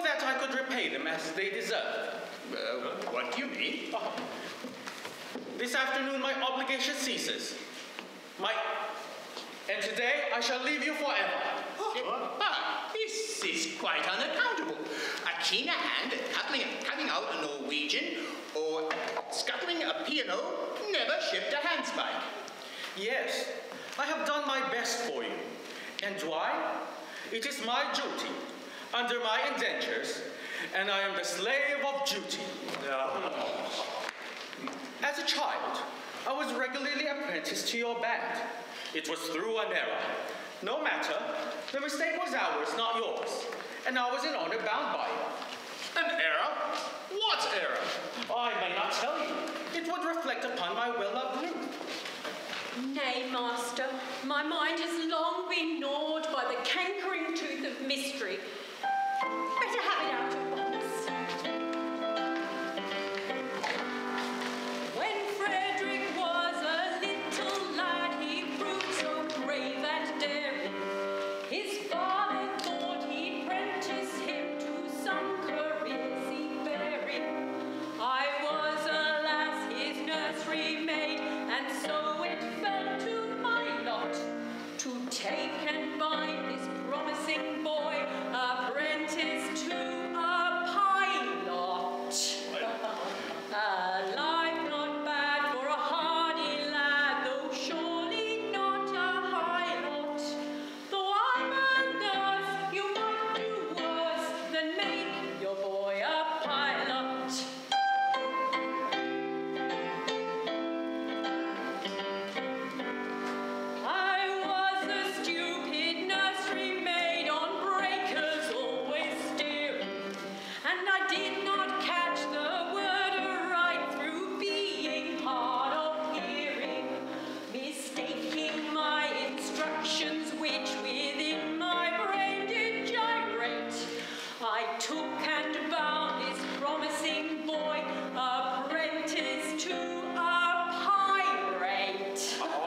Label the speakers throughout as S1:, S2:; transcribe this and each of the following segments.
S1: that I could repay them as they deserve.
S2: What do you mean?
S1: This afternoon my obligation ceases. And today I shall leave you forever.
S2: This is quite unaccountable. A keener hand at cutting out a Norwegian or scuttling a piano never shipped a handspike.
S1: Yes, I have done my best for you. And why? It is my duty, under my indentures, and I am the slave of duty. As a child, I was regularly apprenticed to your band. It was through an error. No matter, the mistake was ours, not yours, and I was in honor bound by it.
S3: An error? What error?
S1: I may not tell you. It would reflect upon my well-loved youth.
S4: Nay, master, my mind has long been gnawed by the cankering tooth of mystery. Better have it out at once. When Frederick was a little lad, he proved so brave and daring. His father thought he'd prentice him to some career seafaring. I was, alas, his nursery maid, and so it fell to my lot to take and bind this promising boy apprentice to a pilot. A life not bad for a hardy lad, though surely not a high lot. Though I'm a nurse, you might do worse than make your boy a pilot. I was a stupid nursery maid on breakers always steering, and I did not catch the word aright through being hard of hearing, mistaking my instructions which within my brain did gyrate. I took and bound this promising boy apprentice to a pirate.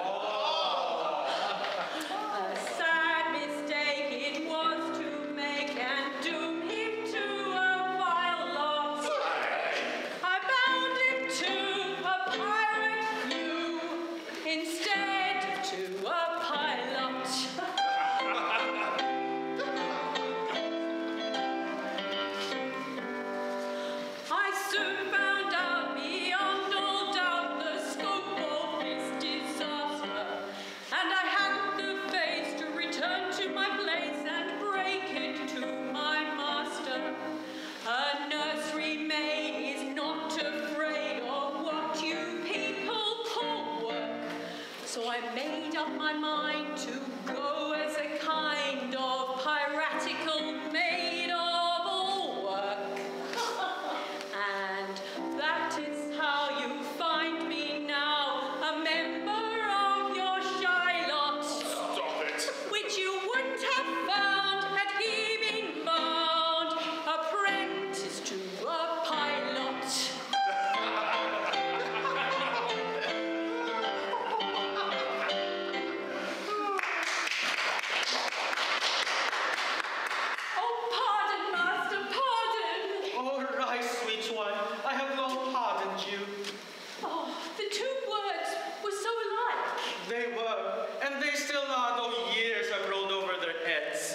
S4: A sad mistake it was to make and doom him to a vile lot. I bound him to a pirate view instead to a pilot. I soon found out beyond all doubt the scope of this disaster, and I hadn't the face to return to my place and break it to my master. A nursery maid is not afraid of what you people call work, so I made up my mind to go as a kind of piratical maid of all work. And that is how you find me now, a member of your Shylot,
S3: Stop it.
S4: which you wouldn't have found had he been bound apprentice to a pilot. Oh, pardon, master, pardon.
S1: All right, sweet one. I have long pardoned you.
S4: Oh, the two words were so alike.
S1: They were, and they still are, though years have rolled over their heads.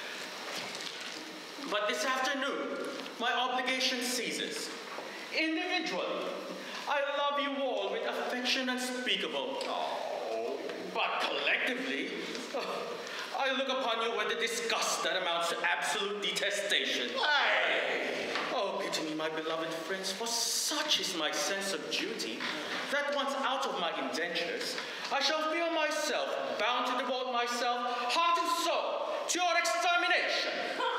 S1: But this afternoon, my obligation ceases. Individually, I love you all with affection unspeakable. But collectively, I look upon you with a disgust that amounts to absolute detestation. Oh, pity me, my beloved friends, for such is my sense of duty, that once out of my indentures, I shall feel myself bound to devote myself, heart and soul, to your extermination.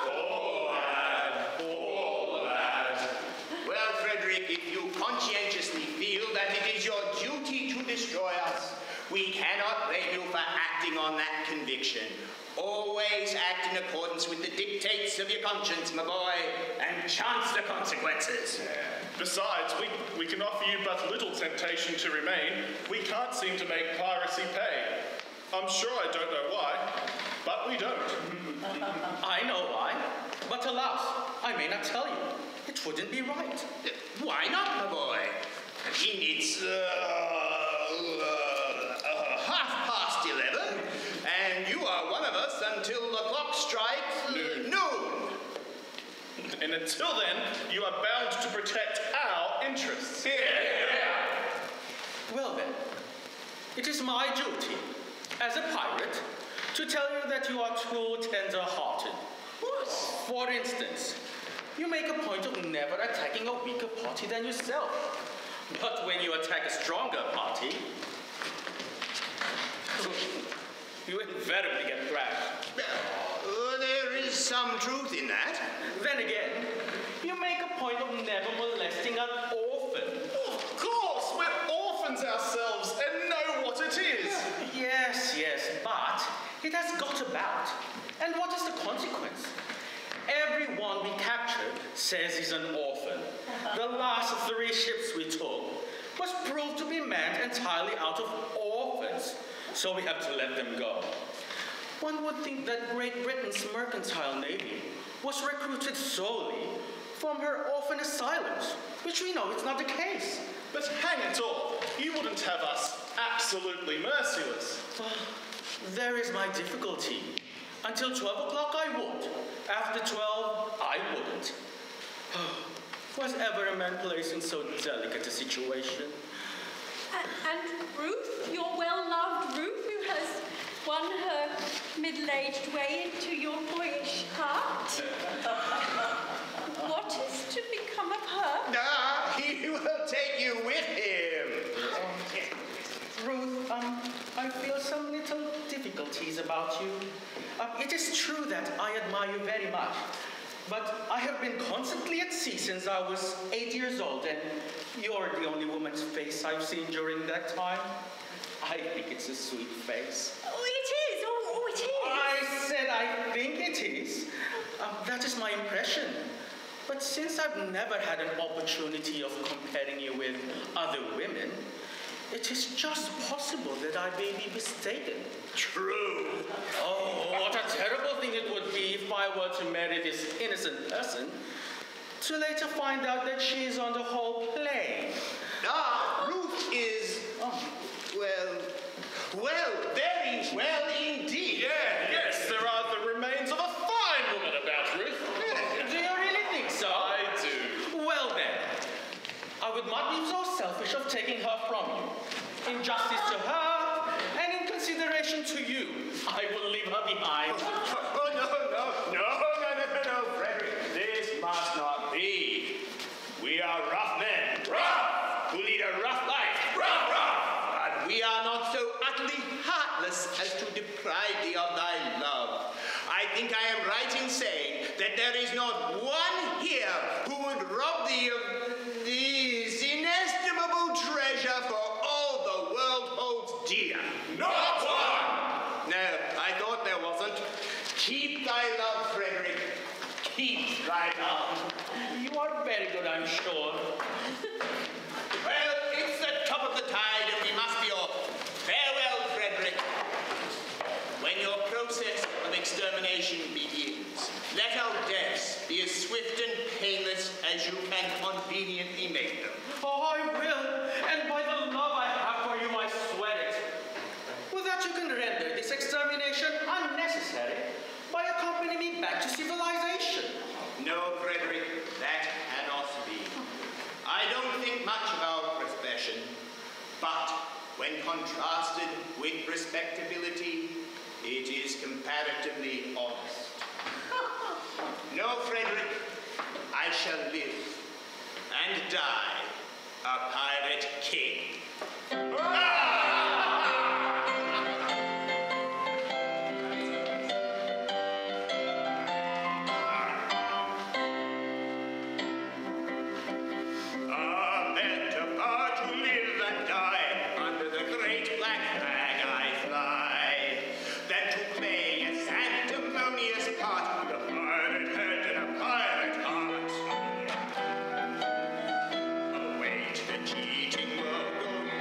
S2: Well, Frederick, if you conscientiously feel that it is your duty to destroy us, we cannot blame you for acting on that conviction. Always act in accordance with the dictates of your conscience, my boy, and chance the consequences.
S3: Besides, we can offer you but little temptation to remain. We can't seem to make piracy pay. I'm sure I don't know why, but we don't.
S1: I know why, but alas, I may not tell you. It wouldn't be right.
S2: Why not, my boy? It's 11:30, and you are one of us until the clock strikes noon.
S3: And until then, you are bound to protect our interests.
S1: Well then, it is my duty, as a pirate, to tell you that you are too tender-hearted. For instance, you make a point of never attacking a weaker party than yourself. But when you attack a stronger party, you invariably get thrashed.
S2: There is some truth in that.
S1: Then again, you make a point of never molesting an orphan.
S3: Of course, we're orphans ourselves and know what it is.
S1: Yes, but it has got about. And what is the consequence? Everyone we captured says he's an orphan. The last 3 ships we took was proved to be manned entirely out of orphans, so we have to let them go. One would think that Great Britain's mercantile navy was recruited solely from her orphan asylums, which we know is not the case.
S3: But hang it all, you wouldn't have us absolutely merciless.
S1: There is my difficulty. Until 12 o'clock I would. After 12, I wouldn't. Was ever a man placed in so delicate a situation?
S4: And Ruth, your well-loved Ruth, who has won her middle-aged way into your boyish heart. What is to become of her?
S2: He will take you with him.
S1: Ruth, I feel some little difficulties about you. It is true that I admire you very much, but I have been constantly at sea since I was 8 years old, and you're the only woman's face I've seen during that time. I think it's a sweet face.
S4: Oh, it is. Oh, it is.
S1: I said I think it is. That is my impression. But since I've never had an opportunity of comparing you with other women, it is just possible that I may be mistaken.
S2: True.
S1: Oh, what a terrible thing it would be if I were to marry this innocent person, to later find out that she is on the whole plain.
S2: Ruth is, very well indeed.
S3: Yes, there are the remains of a fine woman about Ruth.
S1: Do you really think so?
S3: I do.
S1: Well then, I would not be so selfish of taking her from you. In justice to her, and in consideration to you, I will leave her behind.
S2: No, Frederick. This must not be. We are rough men. Rough! Who lead a rough life. Rough! But we are not so utterly heartless as to deprive thee of thy love. I think I am right in saying that there is not one here who would rob thee of this inestimable treasure for all the world holds dear. Not one! No, I thought there wasn't. Keep thy love, Frederick. Keep thy love.
S1: You are very good, I'm sure.
S2: Well, it's the top of the tide and we must be off. Farewell, Frederick. When your process of extermination begins, let our deaths be as swift and painless as you can conveniently make them.
S1: Oh, I will, and by the love I have for you, I swear it. With that you can render this extermination unnecessary by accompanying me back to civilization.
S2: No, Frederick, that cannot be. I don't think much about profession, but when contrasted with respectability, it is comparatively honest. No, Frederick, I shall live and die a pirate king. Cheating world go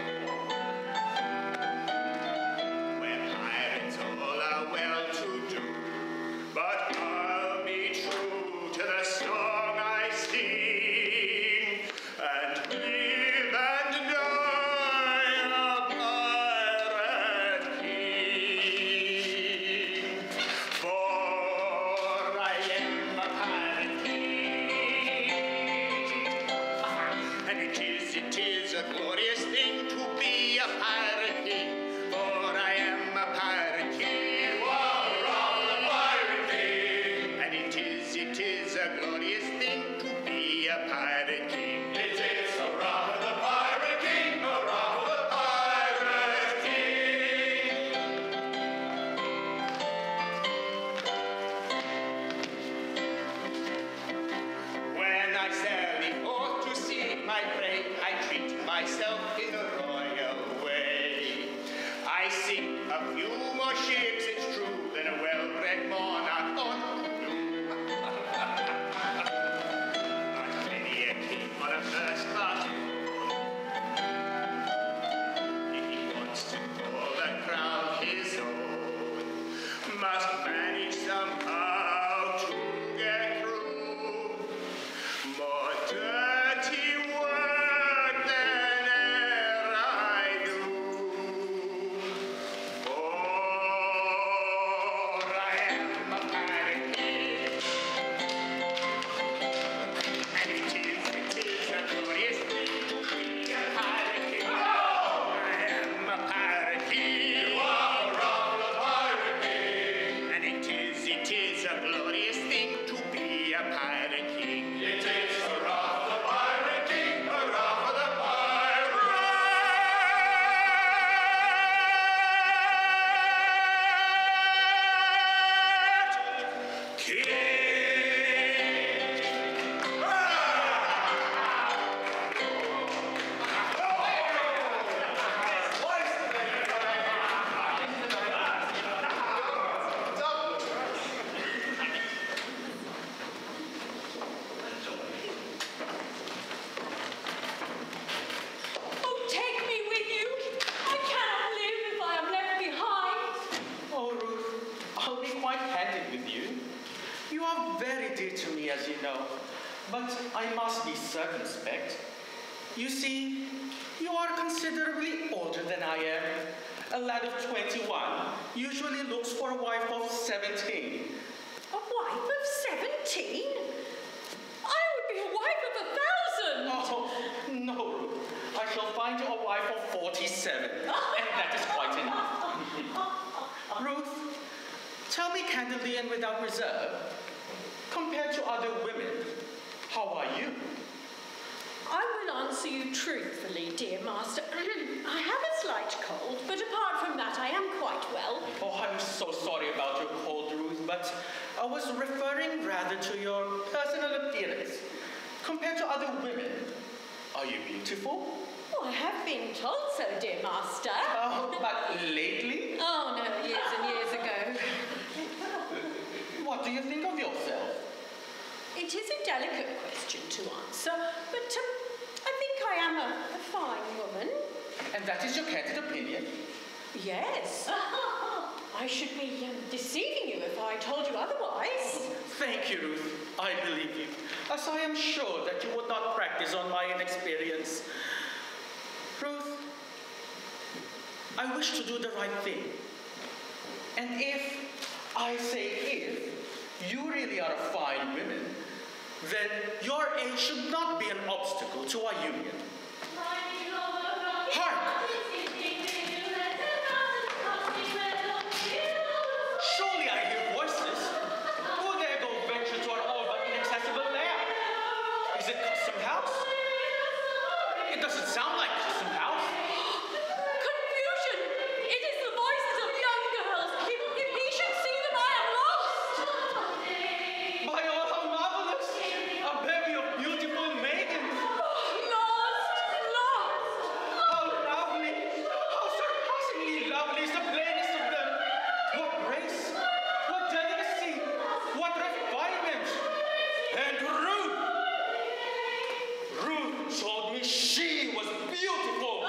S2: it is a glorious thing to be a pirate king, for I am a pirate king. You are the pirate king. And it is a glorious thing to be a pirate king. It is hurrah for the pirate king, hurrah for the pirate king. When I sally forth to seek my prey, I treat myself in a royal way. I sink a few more ships, it's true, than a well-bred monarch ought to do. But many a king on a first-class if he wants to call the crown his own, must manage somehow to get through more dirty work than e'er I do. For I am a pirate king, and it is a glorious thing to be a pirate king. I am a pirate king. You are the pirate king. And it is a glorious thing to be a pirate king. It is hurrah for the pirate king, hurrah for the pirate king.
S4: Oh, take me with you. I cannot live if I am left behind.
S1: Oh, Ruth, I'll be quite candid with you. You are very dear to me, as you know, but I must be circumspect. You see, you are considerably older than I am. A lad of 21 usually looks for a wife of 17.
S4: A wife of 17? I would be a wife of 1,000.
S1: Oh, no, Ruth. I shall find you a wife of 47, and that is quite enough. Ruth, tell me candidly and without reserve, compared to other women, how are you?
S4: I will answer you truthfully, dear master. I have a slight cold, but apart from that, I am quite well.
S1: Oh, I'm so sorry about your cold, Ruth, but I was referring rather to your personal appearance. Compared to other women, are you beautiful?
S4: Oh, I have been told so, dear master.
S1: Oh, but lately?
S4: Oh, no, years and years ago.
S1: What do you think of yourself?
S4: It is a delicate question to answer, but I think I am a fine woman.
S1: And that is your candid opinion?
S4: Yes. I should be deceiving you if I told you otherwise.
S1: Thank you, Ruth. I believe you, as I am sure that you would not practice on my inexperience. Ruth, I wish to do the right thing. And if, I say if, you really are a fine woman, then your age should not be an obstacle to our union. Hark! Surely I hear voices. Who dare go venture to our all but inaccessible lair? Is it Custom House? It doesn't sound like Custom House.
S4: Confusion! It is the voices of young girls. If he should see them, I am lost.
S1: By all, how marvelous! A bevy of beautiful maidens.
S4: Lost!
S1: How lovely! How surpassingly lovely is the plainest of them! What grace! What delicacy! What refinement! And Ruth told me she was beautiful!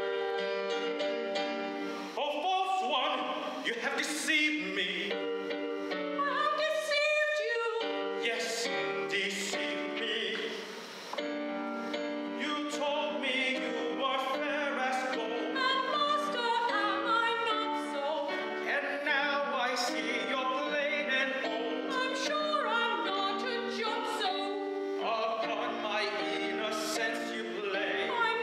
S1: Oh, false one! You have deceived me!
S4: I have deceived you.
S1: Yes, deceived me. You told me you were fair as gold.
S4: And master, am I not so?
S1: And now I see you're plain and old.
S4: I'm sure I'm not a jump so.
S1: Upon my innocence you play.
S4: I'm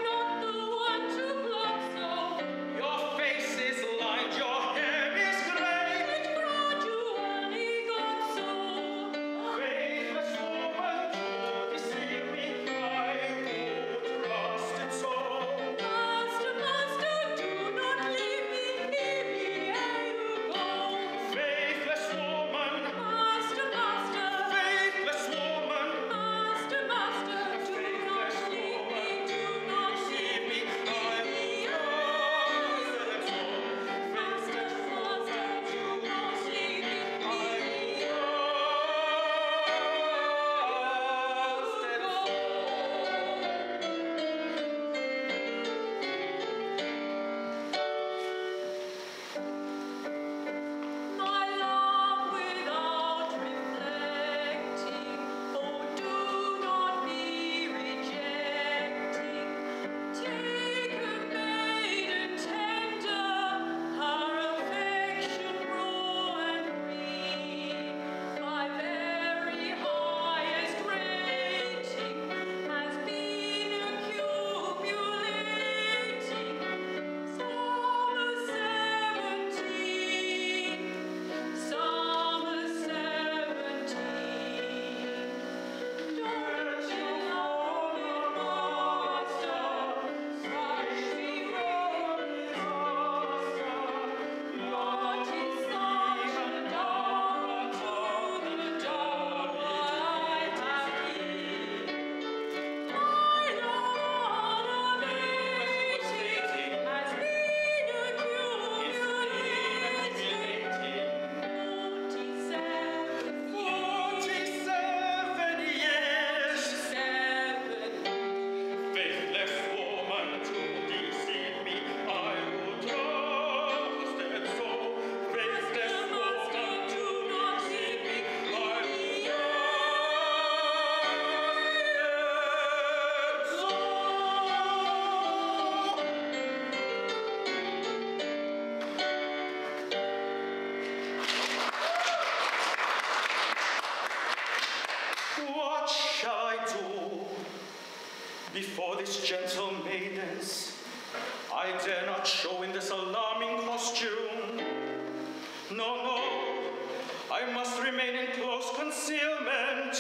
S1: before these gentle maidens. I dare not show in this alarming costume. No, no, I must remain in close concealment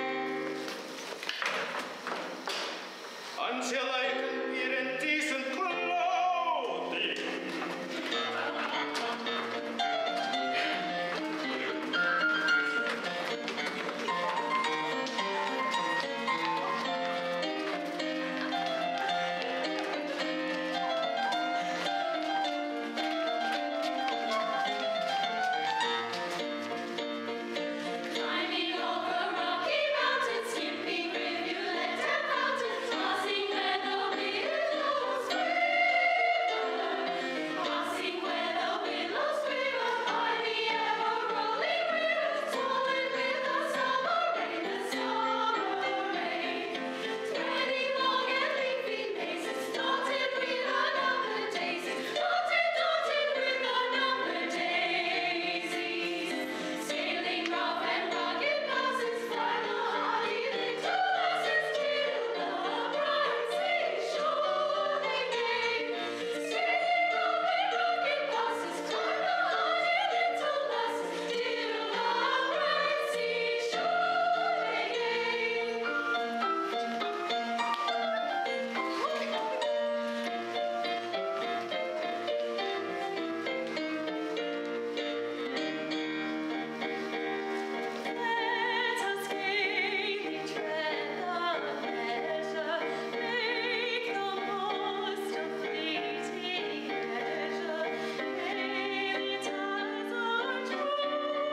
S1: until I can appear in decent clothing.
S4: Climbing over rocky mountains, skipping rivulets and fountains, passing where the willows quiver, passing where the willows quiver, by the ever-rolling rivers, swollen with the summer rain, spreading long and leafy mazes, dotted with unnumbered daisies, dotted with unnumbered daisies. Sailing rough and rugged passes, fly the hardy little lasses till the bright seashore they gain. Sailing rough and rugged passes, climb the hardy little lasses till the bright seashore they Let us gaily tread the measure, make the most of fleeting pleasure. Gaily tides our joy,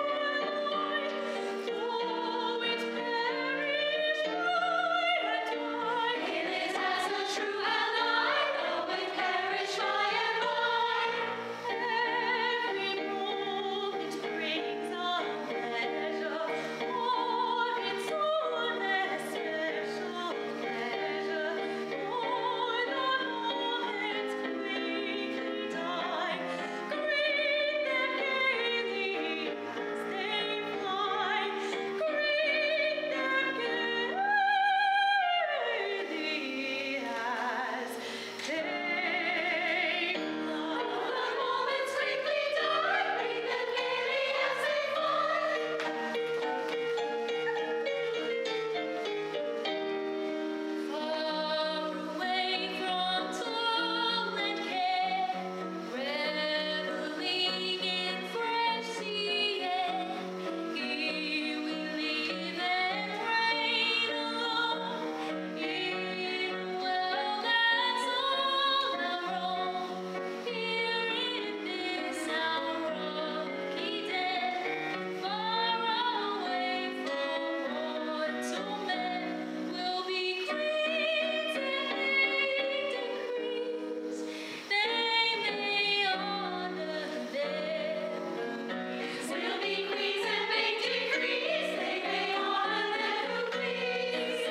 S4: though it perish by and by. Gaily tides our true ally, though it perish by and by. Every moment brings a pleasure, or its own especial pleasure. For the moments quickly die, greet them gaily as they fly. Greet them gaily as they fly. The moments quickly die, greet them gaily as they fly. Far away from toil and care, reveling in fresh sea air, here we live and reign alone in a world that's all our own. Here in this our rocky den, far away from mortal men, we'll be queens and make decrees. They may honor their queens. We'll be queens and make decrees. They may honor their queens.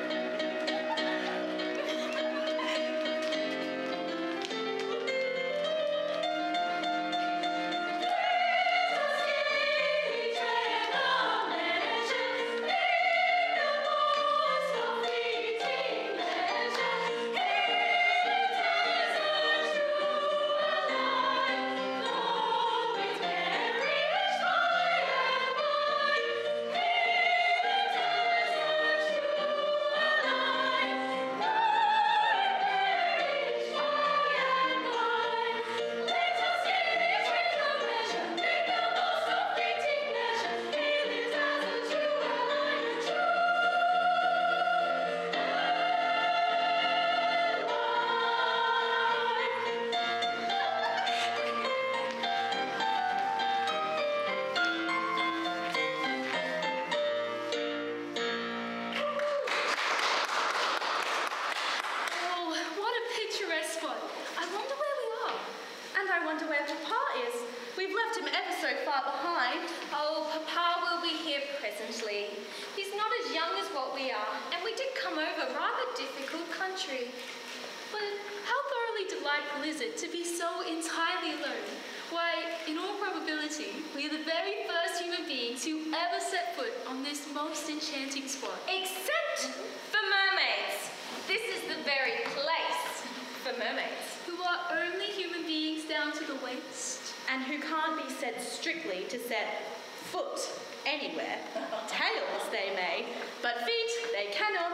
S4: Oh, what a picturesque spot. I wonder where we are. And I wonder where Papa is. We've left him ever so far behind.
S5: Oh, Papa will be here presently. He's not as young as what we are, and we did come over rather difficult country.
S4: But how thoroughly delightful is it to be so entirely alone? Why, in all probability, we are the very first human beings who ever set foot on this most enchanting spot.
S5: Except for mermaids. This is very place for mermaids.
S6: Who are only human beings down to the waist.
S7: And who can't be said strictly to set foot anywhere. Tails they may, but feet they cannot.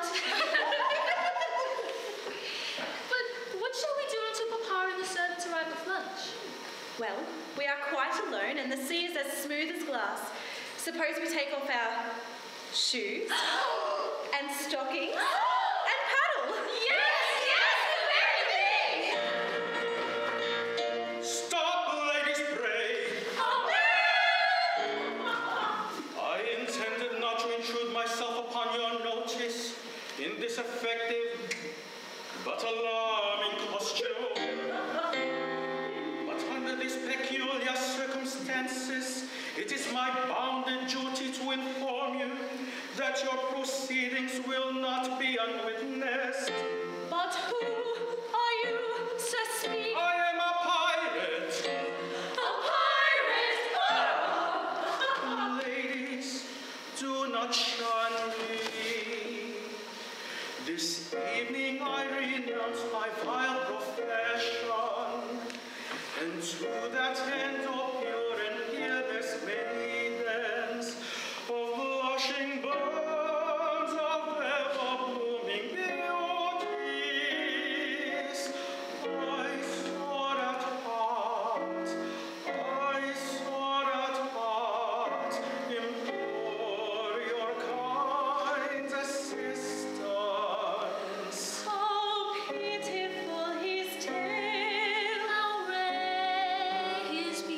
S6: But what shall we do until Papa and the servants arrive with lunch?
S7: Well, we are quite alone and the sea is as smooth as glass. Suppose we take off our shoes and stockings and paddle.
S1: Stop, ladies, pray. I intended not to intrude myself upon your notice in this effective but alarming costume. But under these peculiar circumstances, it is my bounden duty to inform you that your proceedings will not be unwitnessed.
S7: But who are you, Sir Speak?
S1: I am a pirate.
S7: A pirate?
S1: Ladies, do not shun me. This evening I renounce my vile profession, and to that end, O pure and peerless maidens, of blushing burns of ever-blooming beauties, I soar at heart, implore your kind assistance.
S7: How pitiful his tale.
S6: How rare his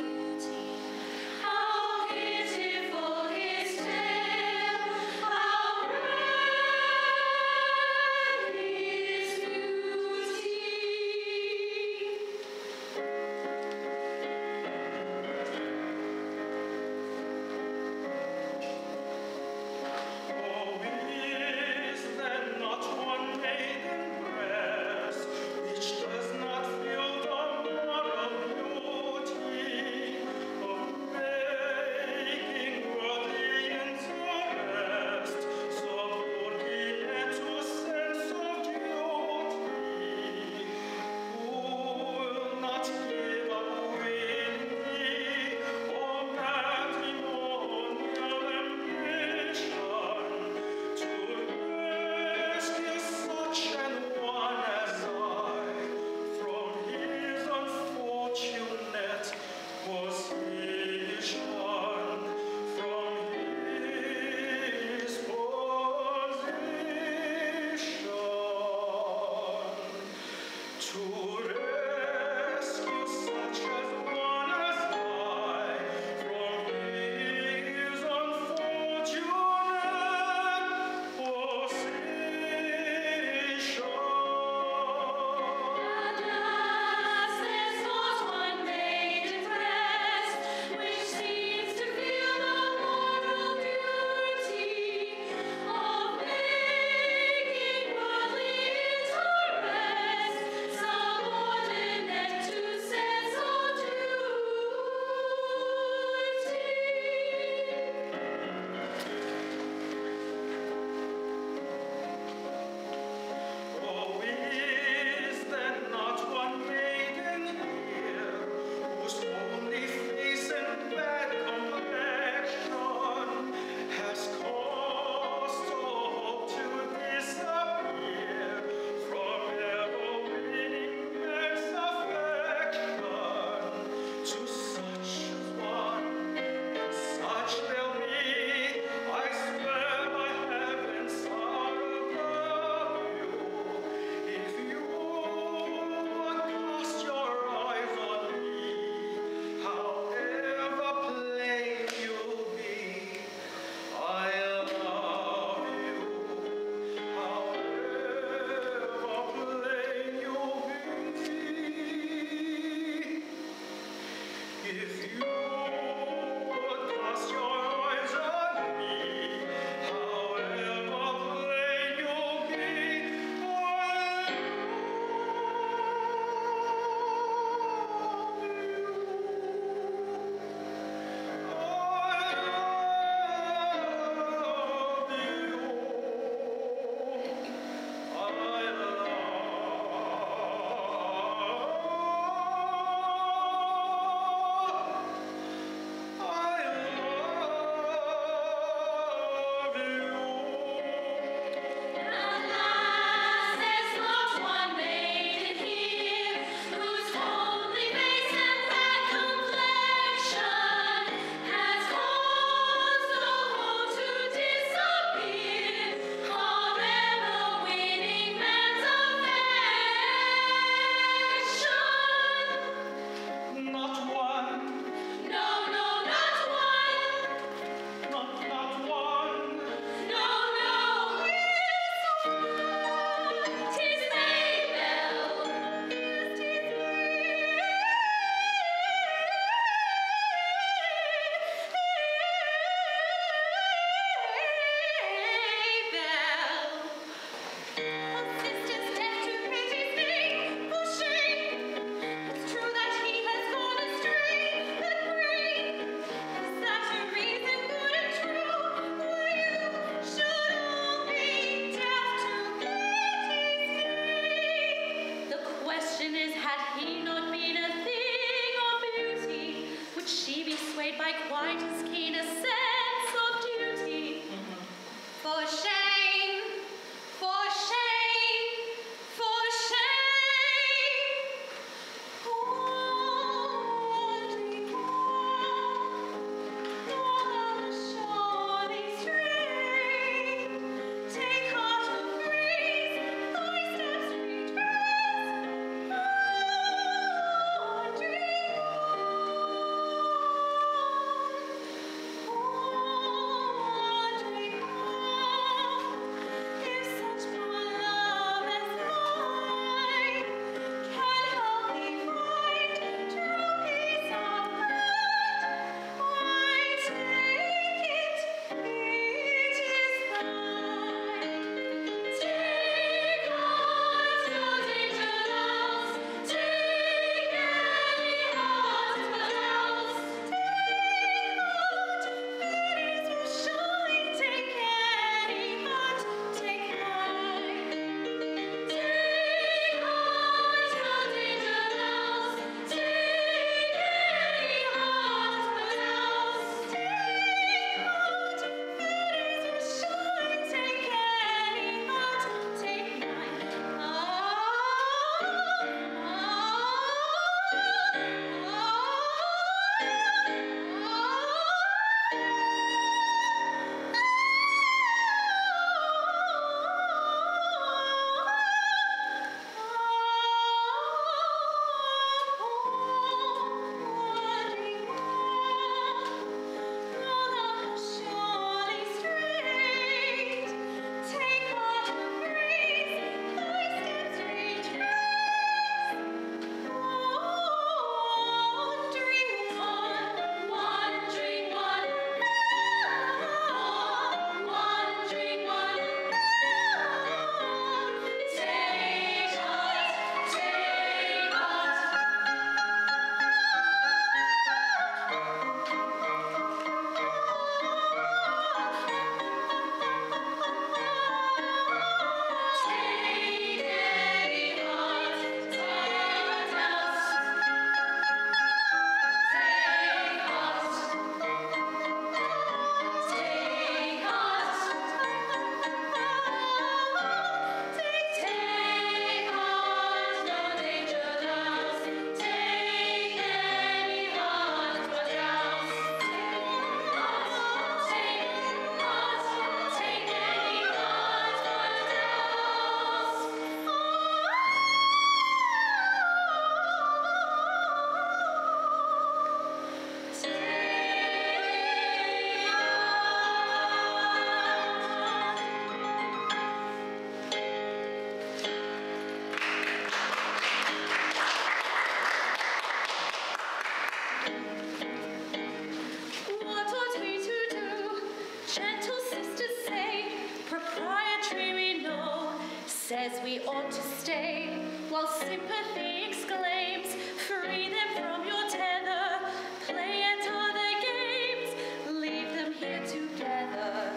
S7: says we ought to stay, while sympathy exclaims, free them from your tether, play at other games, leave them here together.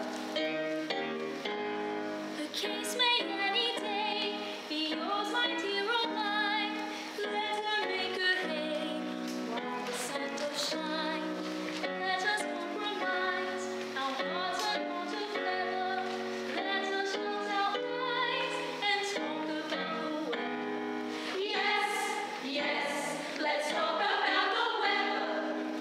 S7: The case may any day be yours, my dear or mine. Let her make her hay while the sun does shine. Let us compromise, our hearts are not of leather. Let us shut our eyes and talk about the weather. Yes, yes, let's talk about the weather.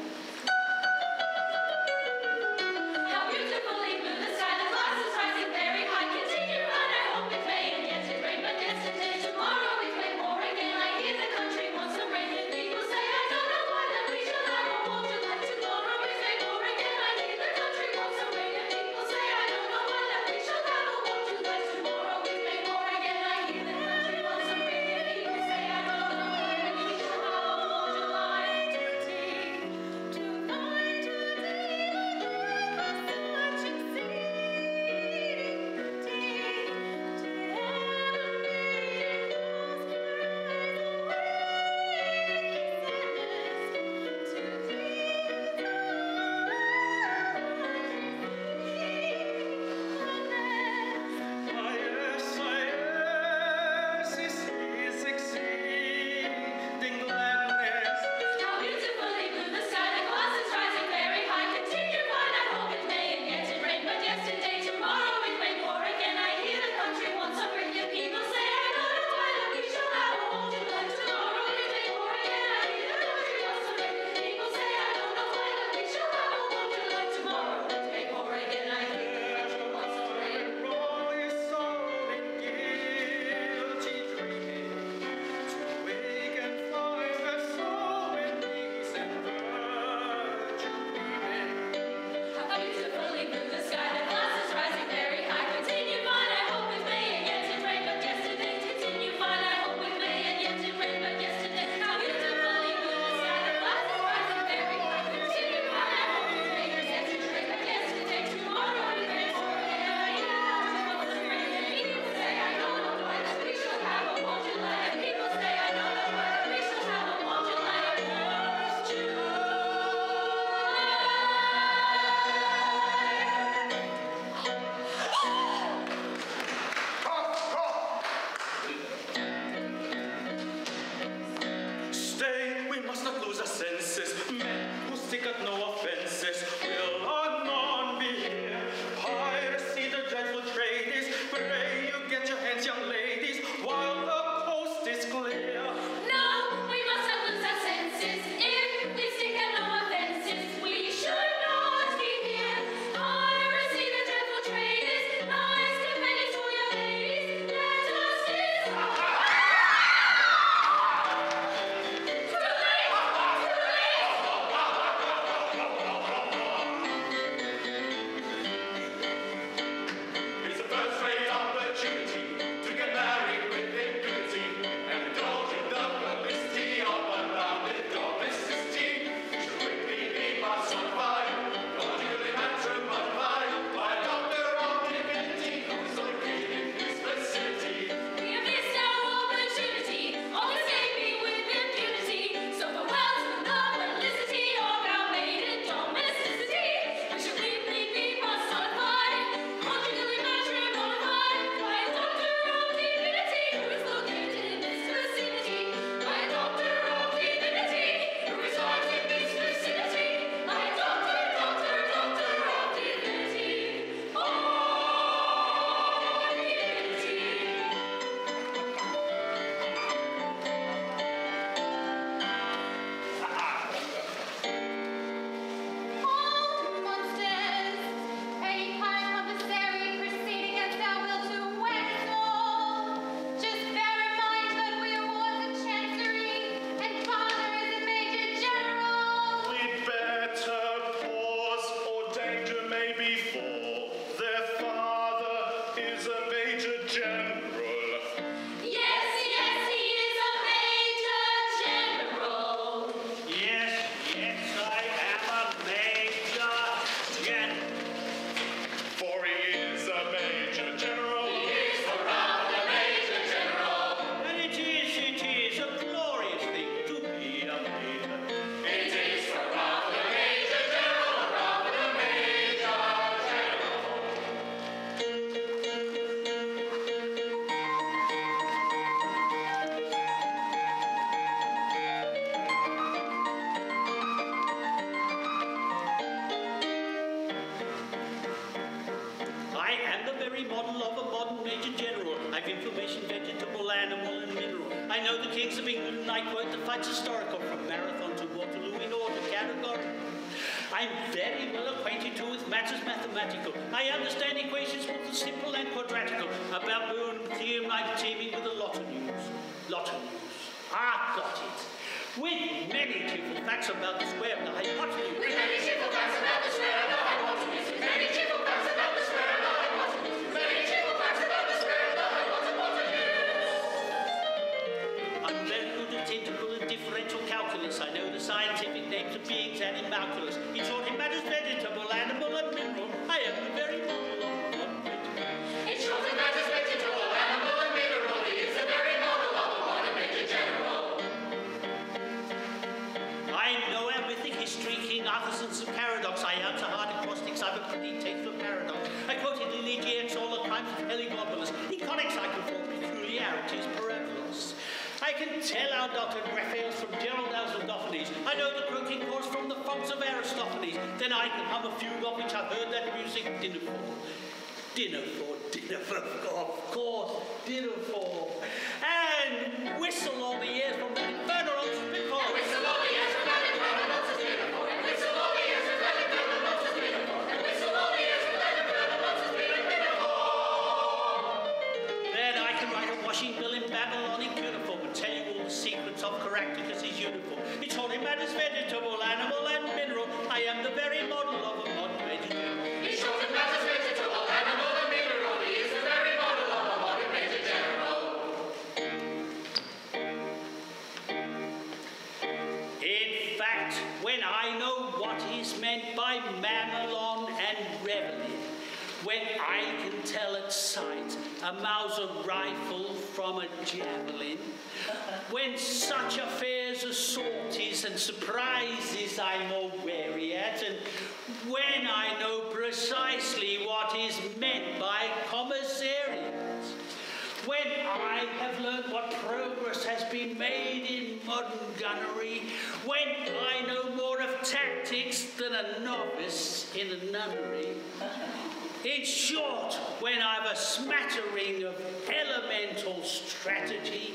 S7: How beautifully blue the sky, the clouds is rising very high. Continue on, I hope it may, and yet it rain, but yesterday, tomorrow it may pour again. I hear the country wants some rain, and people say, I don't know why that we shall have a warm July. Tomorrow it may pour again. I hear the country wants some rain, and people say, I don't know why that we shall have a warm July. Tomorrow it may pour again. I hear the country wants some rain, and people say, I don't know why that we shall have a warm July. To find How beautifully blue the sky, the glass is rising very high. Continue fine, I hope it may, and yet it rain, but yesterday, tomorrow it may pour again. I hear the country wants some rain, and people say, I don't know why that we shall have a warm July. Tomorrow it may pour again. I hear the country wants some rain, and people say, I don't know why that we shall have a warm July. Tomorrow it may pour again. I hear the country wants some rain. How beautifully blue the sky, the glass is rising very high. Continue fine, I hope it may, and yet it rain, but yesterday. Continue fine, I hope it may, and yet it rain, but yesterday. How beautifully blue the sky, the glass is rising very high. Continue fine, I hope it may, and yet it rain, but yesterday. Tomorrow it may pour again. I hear the country wants some rain, and people say, I don't know why that we shall have a warm July. And people say, I don't know why that we shall have a warm July.
S1: Stay, we must not lose our senses. Men who stick at no offenses will anon be here. Piracy, the dreadful trade is. Pray you get your hands, young ladies, while the coast is clear.
S7: No, we must not lose our senses. If we stick at no offenses, we should not be here. Piracy, the dreadful trade is. Nice companions for your ladies. Let us kiss.
S3: It's a first-rate opportunity to get married with impunity and indulge in the publicity of unbounded domesticity. Should quickly be personified, conjugally matrimonified by a doctor of divinity who's located in this vicinity.
S7: We have missed our opportunity of escaping with impunity. So farewell to the felicity of our maiden domesticity. We should quickly be personified, conjugally matrimonified by a doctor of divinity who is located in this vicinity. By a doctor of divinity who resides in this vicinity. By a doctor of divinity. Oh, divinity. Hold, monsters! Any kind of adversary proceeding as thou wilt to Westall. Just bear in mind that we are wards of Chancery, and father is a Major General.
S3: We'd better pause, or danger may befall. Their father is a Major General.
S7: Yes, yes, he is a Major General.
S8: Yes, yes, I am a Major General.
S3: For he is a Major General.
S7: He is the Major
S8: animal, and mineral. I know the kings of England, and I quote the fights historical from Marathon to Waterloo in order category. I'm very well acquainted too with matters mathematical. I understand equations both the simple and quadratical. About moon theorem, I'm teeming with a lot of news. Lot of news. Ah, got it. With many trivial facts about the square of the hypotenuse.
S3: With many trivial facts about the square of the hypotenuse. With many trivial facts about the square of the hypotenuse. With many trivial facts about the square of the hypotenuse.
S8: I'm very good at integral and differential calculus. I know the scientific names of beings and immaculus. In short, it matters vegetable, animal, and mineral. I am the very model of one vegetable.
S3: In short, it matters vegetable, animal, and mineral. He is the very model of a modern Major General.
S8: I know arithmetic, history, King Arthur's and some paradox. I answer hard acrostics, I've a pretty taste for paradox. I quoted Elegiacs, all the crimes of Heliopolis. In conics I can form peculiarities parabolos. I can tell our Dr. Raphael's from Gerald Alzendophanes. I know the croaking chorus from the fonts of Aristophanes. Then I can hum a fugue of which I've heard that music dinner for. Dinner for, of course, dinner for. And whistle all the years from that infernal old spitfall.
S3: And whistle all the years from that infernal old spitfall. And whistle all the years from that infernal old spitfall. And whistle all the years from that infernal old spitfall.
S8: Then I can write a washing bill in Babylonic uniform and tell you all the secrets of Caractacus' uniform. It's all it matters vegetable, animal, and mineral. I am the very model of a modern Major General.
S3: It's all it matters vegetable, animal, and mineral. He is the very model of a modern Major General.
S8: In fact, when I know what is meant by mamelon and reveille, when I can tell at sight a Mauser rifle from a javelin, when such affairs as sorties and surprises I'm more wary at, and when I know precisely what is meant by commissariats, when I have learned what progress has been made in modern gunnery, when I know more of tactics than a novice in a nunnery, in short, when I've a smattering of elemental strategy,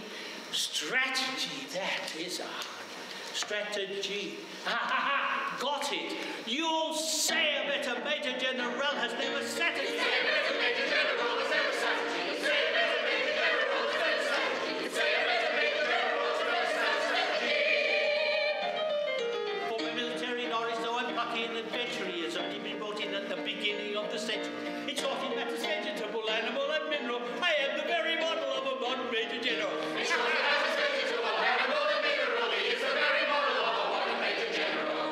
S8: that is a strategy. Got it. You'll say a better Major General has never sat at.
S3: Say a better Major General has never sat at. Say a better Major General has never sat at. Say a better Major General has never sat at.
S8: For my military knowledge, though I'm plucky and adventurous, I've been brought in at the beginning of the century. It's all in matters vegetable, animal, and mineral. I am the very model of a modern Major General.
S3: It's all it matters vegetable, animal, and mineral. He is the very model of a modern Major General.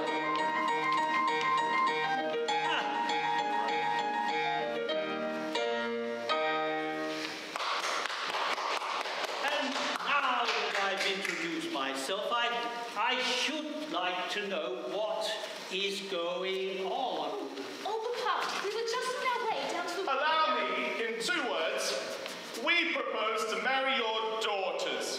S8: And now that I've introduced myself, I should like to know what is going on.
S6: Oh, Papa, we were just on our way down to...
S9: Allow me, in 2 words, we propose to marry your daughters.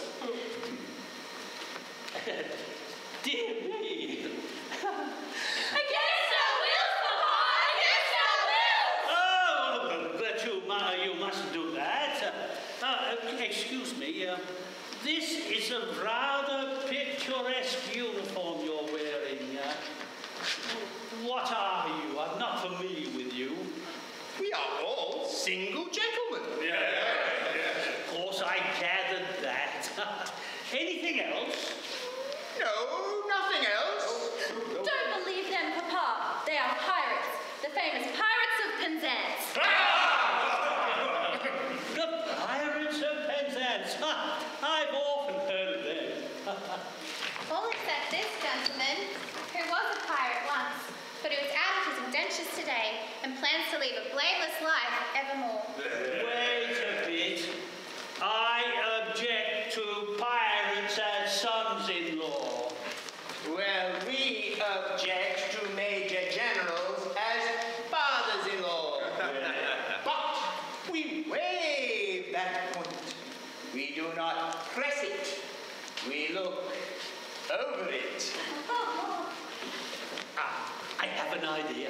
S8: Dear me.
S7: Against our wills, Papa! Against our wills!
S8: Oh, but you mustn't do that. Excuse me. This is a rather picturesque uniform you're wearing. What are you? I'm not familiar with you.
S2: We are all single gentlemen.
S8: Of course, I gathered that. Anything else?
S2: No, nothing else.
S5: Don't believe them, Papa. They are pirates. The famous Pirates of Penzance.
S8: The Pirates of Penzance. I've often heard of them.
S5: All except this gentleman, who was a pirate once, but who is out of his indentures today and plans to lead a blameless life evermore.
S8: Wait a bit. I object to pirates as sons-in-law.
S2: Well, we object to Major Generals as fathers-in-law. But we waive that point. We do not press it. We look over it.
S8: I have an idea.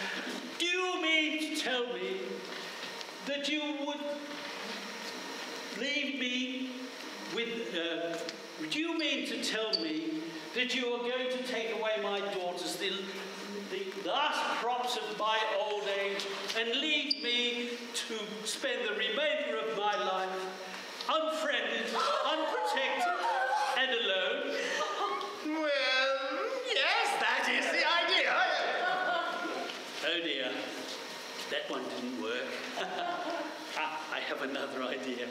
S8: Do you mean to tell me that you would leave me with... do you mean to tell me that you are going to take away my daughters, the last props of my old age, and leave me to spend the remainder of my life unfriended, unprotected, and alone?
S2: Well, yes, that is the idea.
S8: Oh dear, that one didn't work. I have another idea.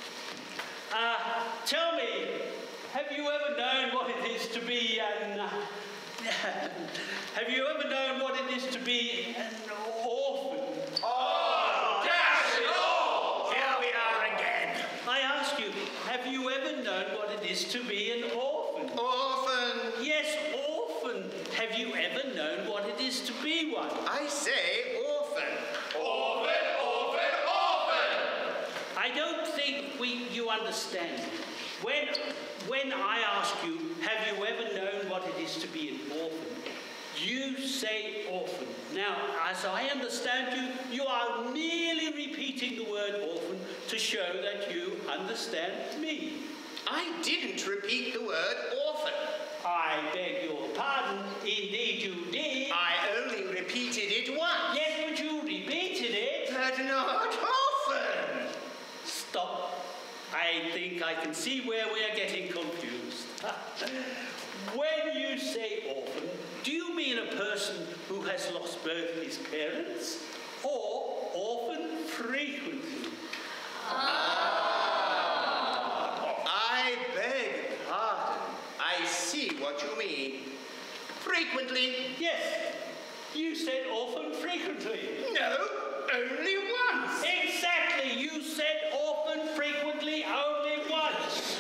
S8: Tell me, have you ever known what it is to be an... have you ever known what it is to be an orphan?
S2: Oh, dash it all! Here we are again.
S8: I ask you, have you ever known what it is to be an orphan?
S2: Orphan.
S8: Yes, orphan. Have you ever known what it is to be one?
S2: I say orphan.
S3: Orphan, orphan, orphan!
S8: I don't think you understand. When I ask you, have you ever known what it is to be an orphan, you say orphan. Now, as I understand you, you are merely repeating the word orphan to show that you understand me.
S2: I didn't repeat the word orphan.
S8: I beg your pardon. Indeed you did.
S2: I only repeated it once.
S8: Yes, but you repeated it.
S2: But not often.
S8: Stop. I think I can see where we are getting confused. When you say orphan, do you mean a person who has lost both his parents, or orphan frequently?
S2: I beg pardon. I see what you mean. Frequently?
S8: Yes, you said orphan frequently.
S2: No, only once.
S8: Exactly, you said orphan frequently only once.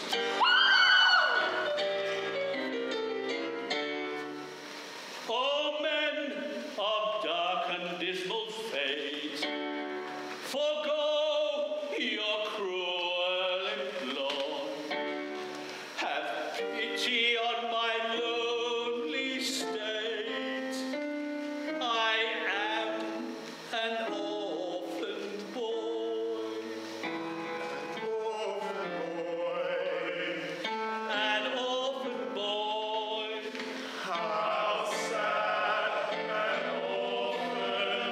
S8: O men of dark and dismal fate, forgo your cruel implore. Have pity on my lonely state. I am an orphan boy. An orphan boy.
S3: How sad an orphan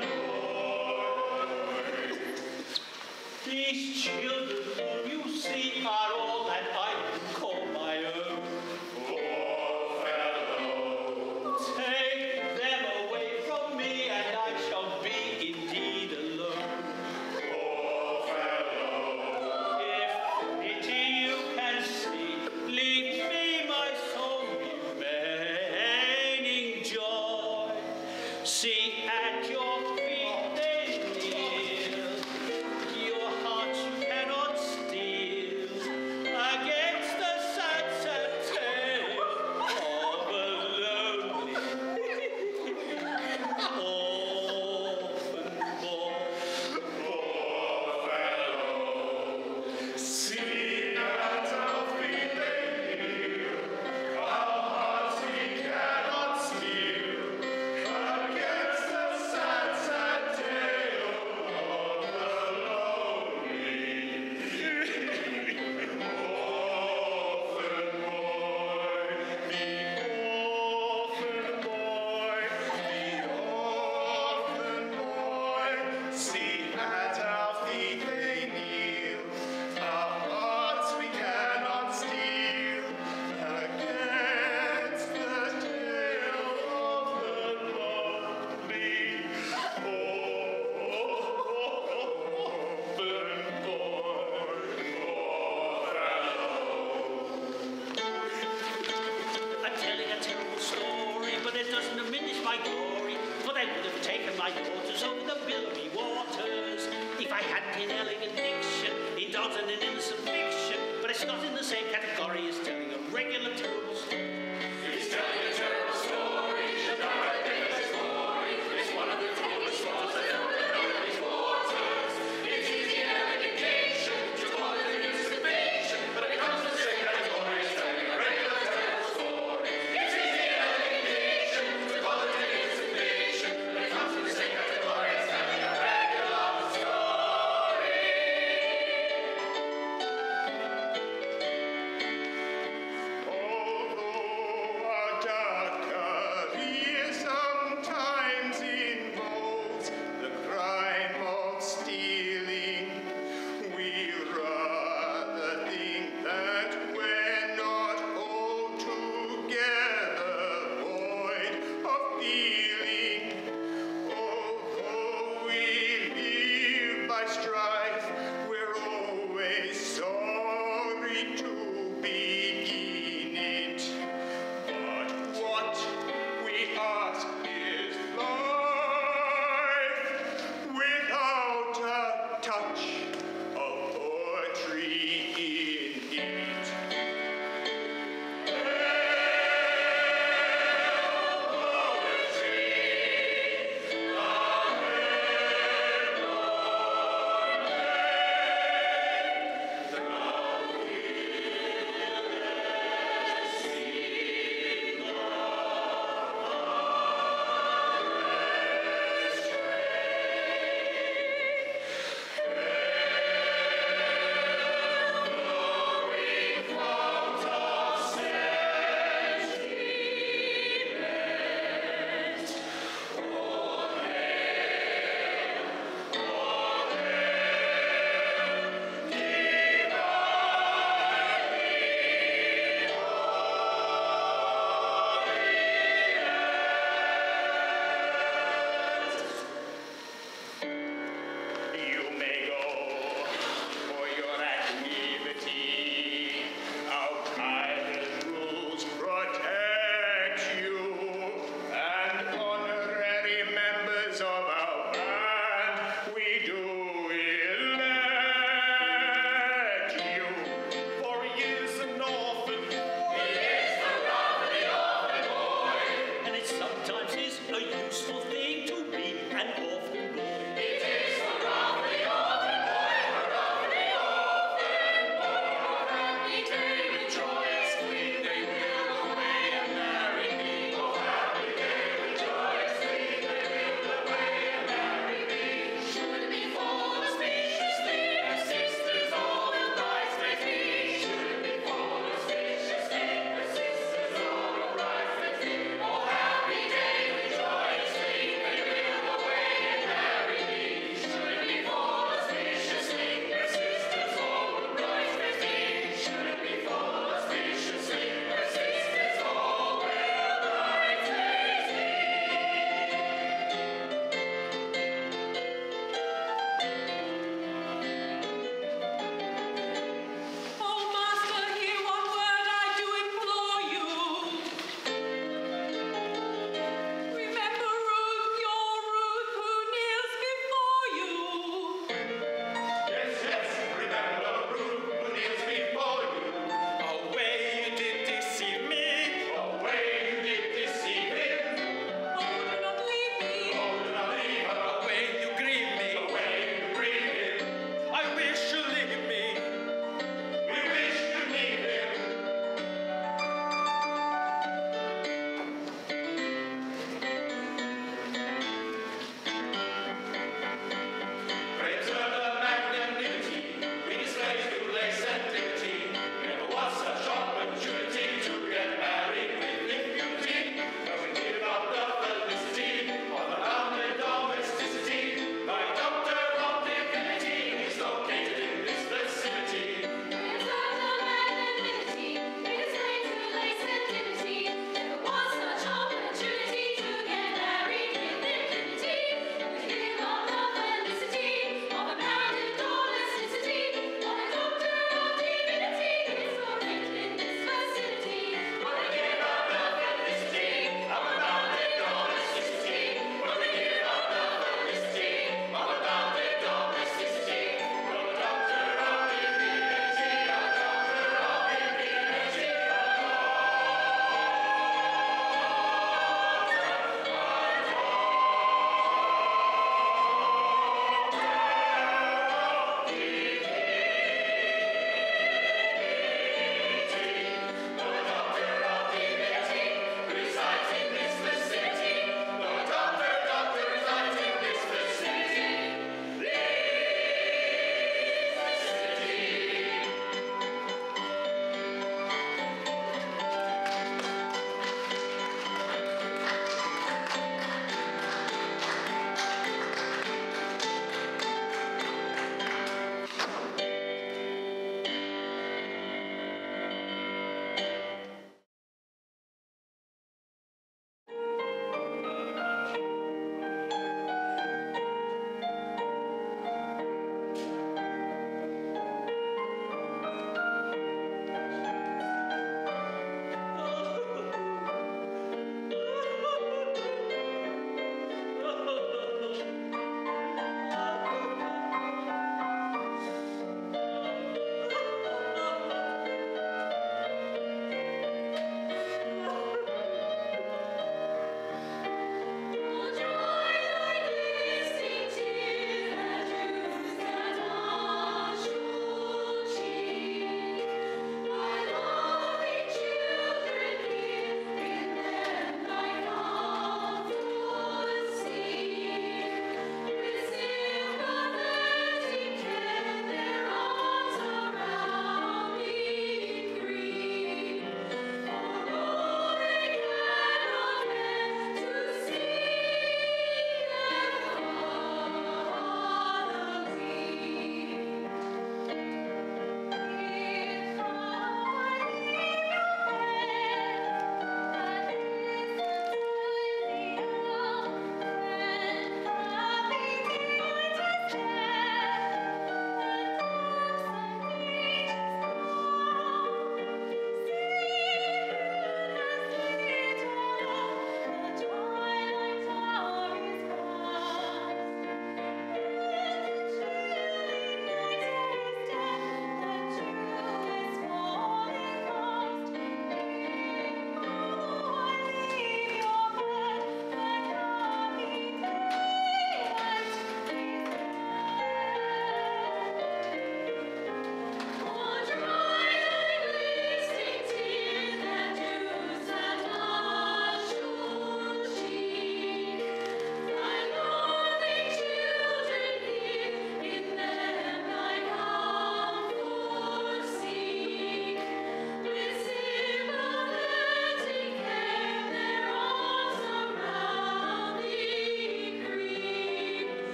S3: boy.
S8: These children whom you see are all that I can call my own.
S3: Poor fellow.
S8: Take them away from me, and I shall be indeed alone.
S3: Poor fellow.
S8: If pity you can see, leave me my soul remaining joy. See at your feet they kneel, your hearts you cannot steal against the sad, sad tale of a lonely orphan boy.
S3: Poor fellow. See at our feet they kneel, our hearts we cannot steal, against the sad, sad tale of the lonely orphan boy. The orphan boy, see at our feet they kneel, our hearts we cannot steal, against the tale of the lonely orphan boy.
S8: I'm telling a terrible story, but it doesn't diminish my glory, for they would have taken my daughters over the billowy waters. If I hadn't inelegant diction, indulged in innocent fiction, but it's not in the same category as telling a regular terrible story.
S3: He's telling a terrible story, should not have his glory. It's one of the coolest songs that ever fell in these waters. It's easy and elegant diction to call it an innocent fiction, but it comes to the same category as telling a regular terrible story. It's easy and elegant diction to call it an innocent fiction, but it comes to the same category as telling a regular story.
S2: by strife, we're always sorry to begin it. But what we ask is life without a touch of poetry in it.
S3: Poetry,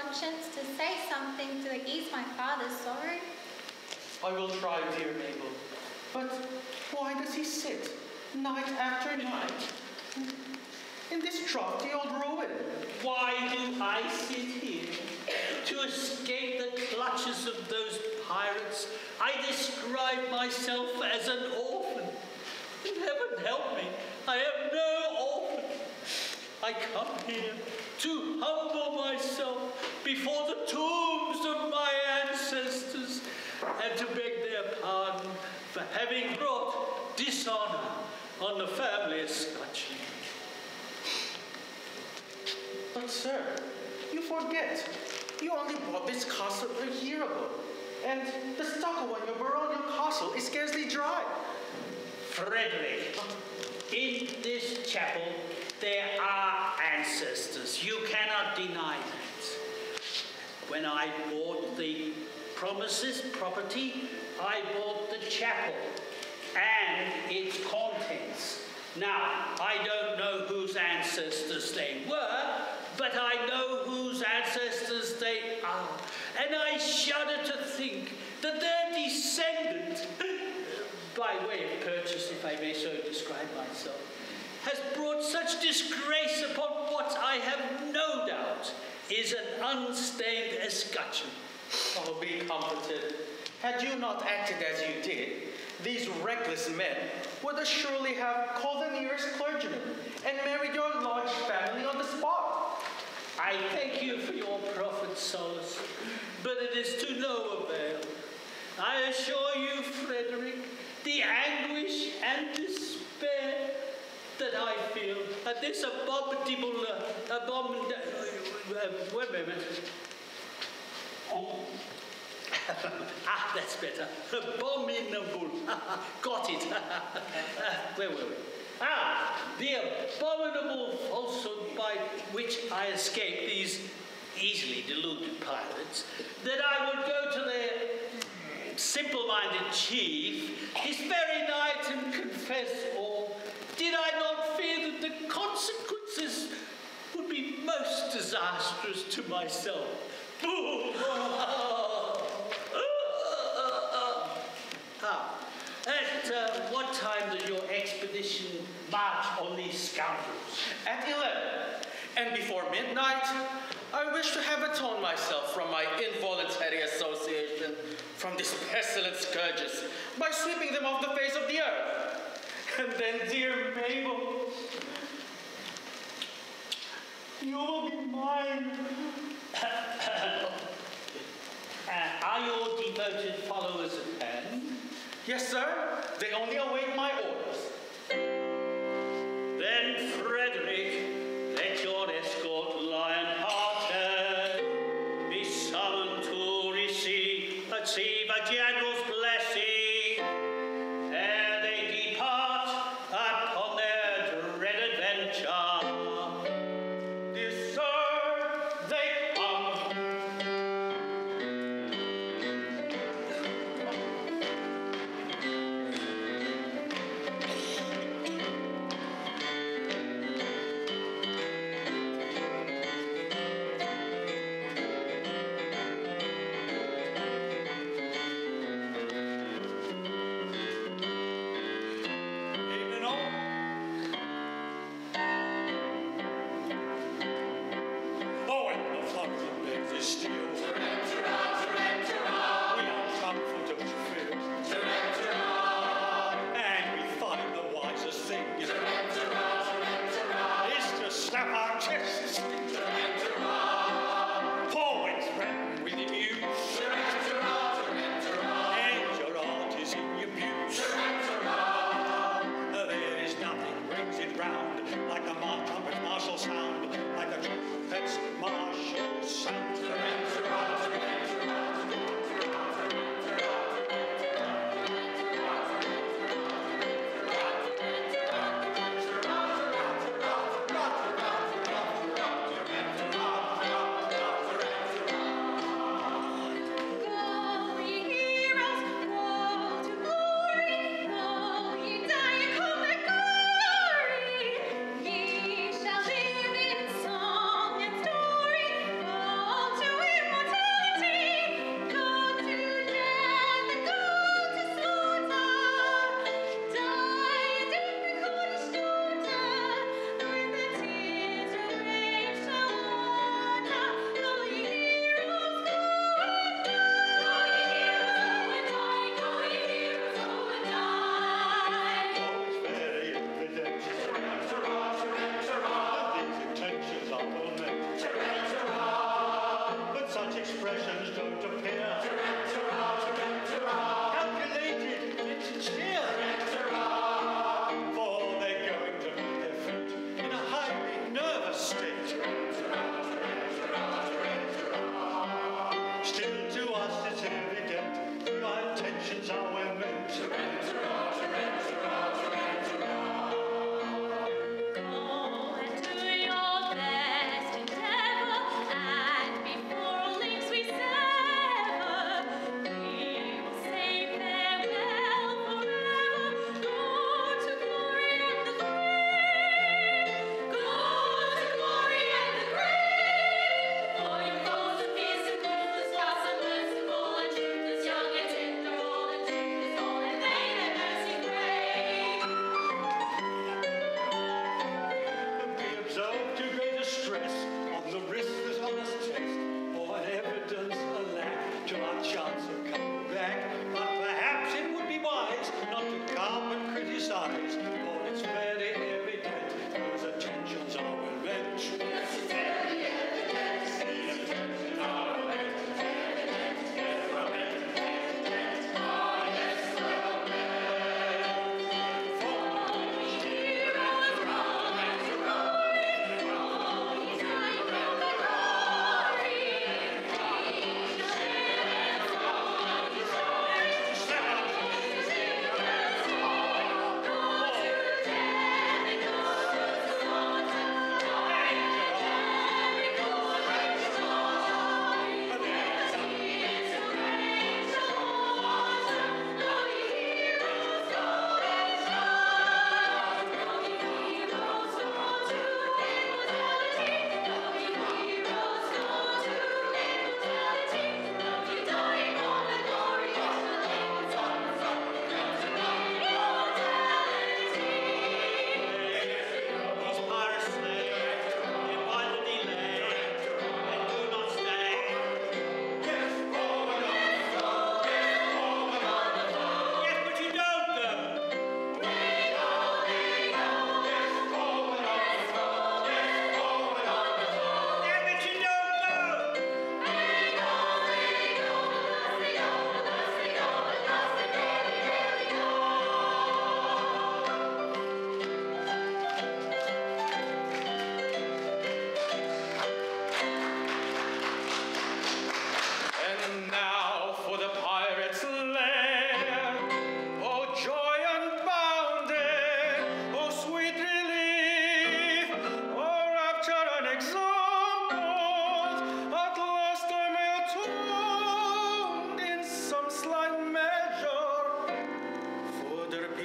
S5: conscience to say something to ease my father's sorrow?
S1: I will try, dear Mabel. But why does he sit, night after night, in this draughty old ruin?
S8: Why do I sit here? To escape the clutches of those pirates, I describe myself as an orphan. And heaven help me, I am no orphan. I come here to humble myself before the tombs of my ancestors and to beg their pardon for having brought dishonor on the family escutcheon.
S1: But sir, you forget. You only bought this castle a year ago, and the stucco on your baronial castle is scarcely dry.
S8: Frederick, in this chapel there are ancestors. You cannot deny that. When I bought the Promises property, I bought the chapel and its contents. Now, I don't know whose ancestors they were, but I know whose ancestors they are. And I shudder to think that their descendant, by way of purchase, if I may so describe myself, has brought such disgrace upon what I have no doubt is an unstained escutcheon.
S1: Oh, be comforted. Had you not acted as you did, these reckless men would assuredly have called the nearest clergyman and married your large family on the spot.
S8: I thank you for your proffered solace, but it is to no avail. I assure you, Frederick, the anguish and despair that I feel at this abominable, wait a minute. Oh. That's better. Abominable. Got it. Where were we? The abominable falsehood by which I escaped these easily deluded pirates, that I would go to their simple-minded chief this very night and confess all. Did I not fear that the consequences would be most disastrous to myself? At what time does your expedition march on these scoundrels?
S1: At 11, and before midnight, I wish to have atoned myself from my involuntary association from these pestilent scourges by sweeping them off the face of the earth. And then, dear Mabel, you will be mine.
S8: Are your devoted followers at hand?
S1: Yes, sir. They only await my orders.
S8: Then, Frederick, let your escort, lion-hearted, be summoned to receive a general's blessing ere they depart upon their dread adventure.
S1: Dear sir, they come.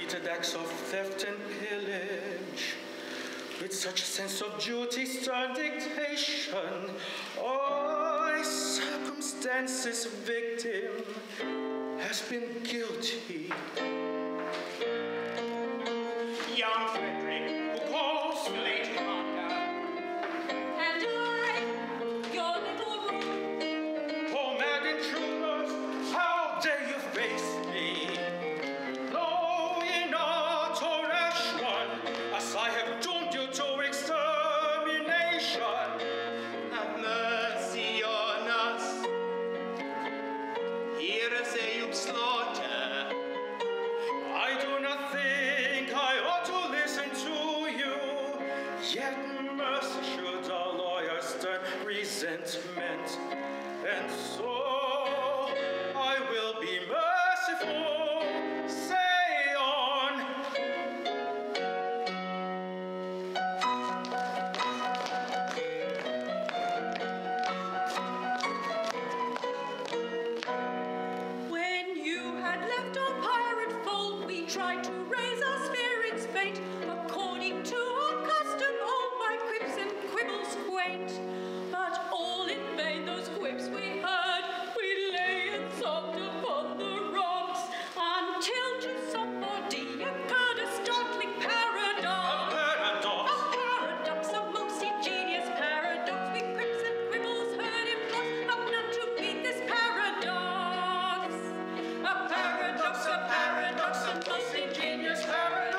S1: repeated acts of theft and pillage. With such a sense of duty, stern dictation, oh, circumstances victim has been guilty.
S2: Young Frederick, who calls the late commander.
S4: And I, your little room.
S1: Oh, mad intruders, how dare you face me? Knowing not or rash one, as I have doomed you to extermination.
S2: Have mercy on us. Hear us say you slaughter.
S1: I do not think I ought to listen to you. Yet mercy should alloy our stern resentment. And so I will be merciful. Say on.
S4: When you had left our pirate fold, we tried to raise our spirits faint, according to our custom, all by quips and quibbles quaint. But all in vain, those quips we heard, we lay and sobbed upon the rocks, until to somebody occurred a startling paradox.
S1: Paradox.
S4: A paradox, a most ingenious paradox. We quips and quibbles heard in flocks, have none to beat this paradox. A paradox, a paradox, a most ingenious paradox.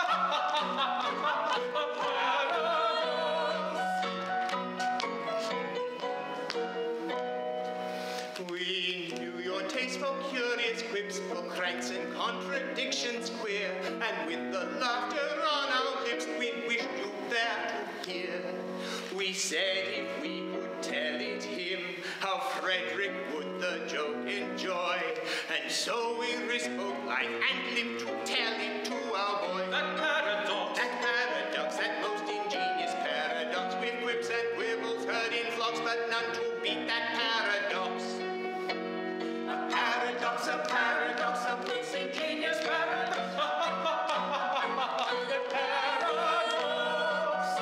S2: We knew your taste for curious quips, for cranks and contradictions queer, and with the laughter on our lips, we wished you there to hear. We said if we could tell it him, how Frederick would the joke enjoy, and so we risked life and limb to tell it to our boy.
S1: That paradox.
S2: That paradox, that most ingenious paradox, with quips and quibbles heard in flocks, but none to beat that paradox. A paradox, a paradox, a most ingenious paradox. The paradox.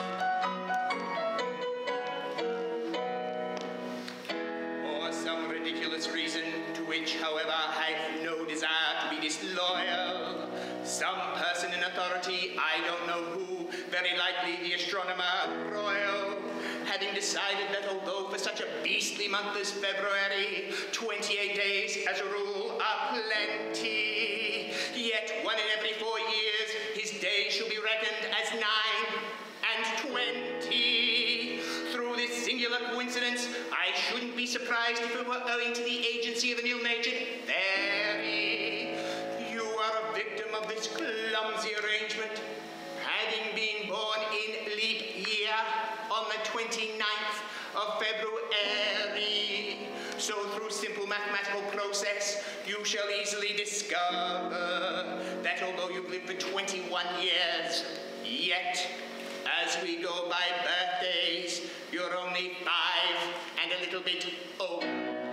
S2: Or some ridiculous reason, to which, however, I've no desire to be disloyal. Some person in authority, I don't know who, very likely the astronomer royal, having decided that although for such a beastly month as February, 28 days as a rule are plenty, yet 1 in every 4 years his days shall be reckoned as 9 and 20. Through this singular coincidence, I shouldn't be surprised if it were owing to the agency of an ill-natured fairy. You are a victim of this clumsy arrangement, having been born in leap year on the 29th of February. So through simple mathematical process, you shall easily discover that although you've lived for 21 years, yet as we go by birthdays, you're only 5 and a little bit old.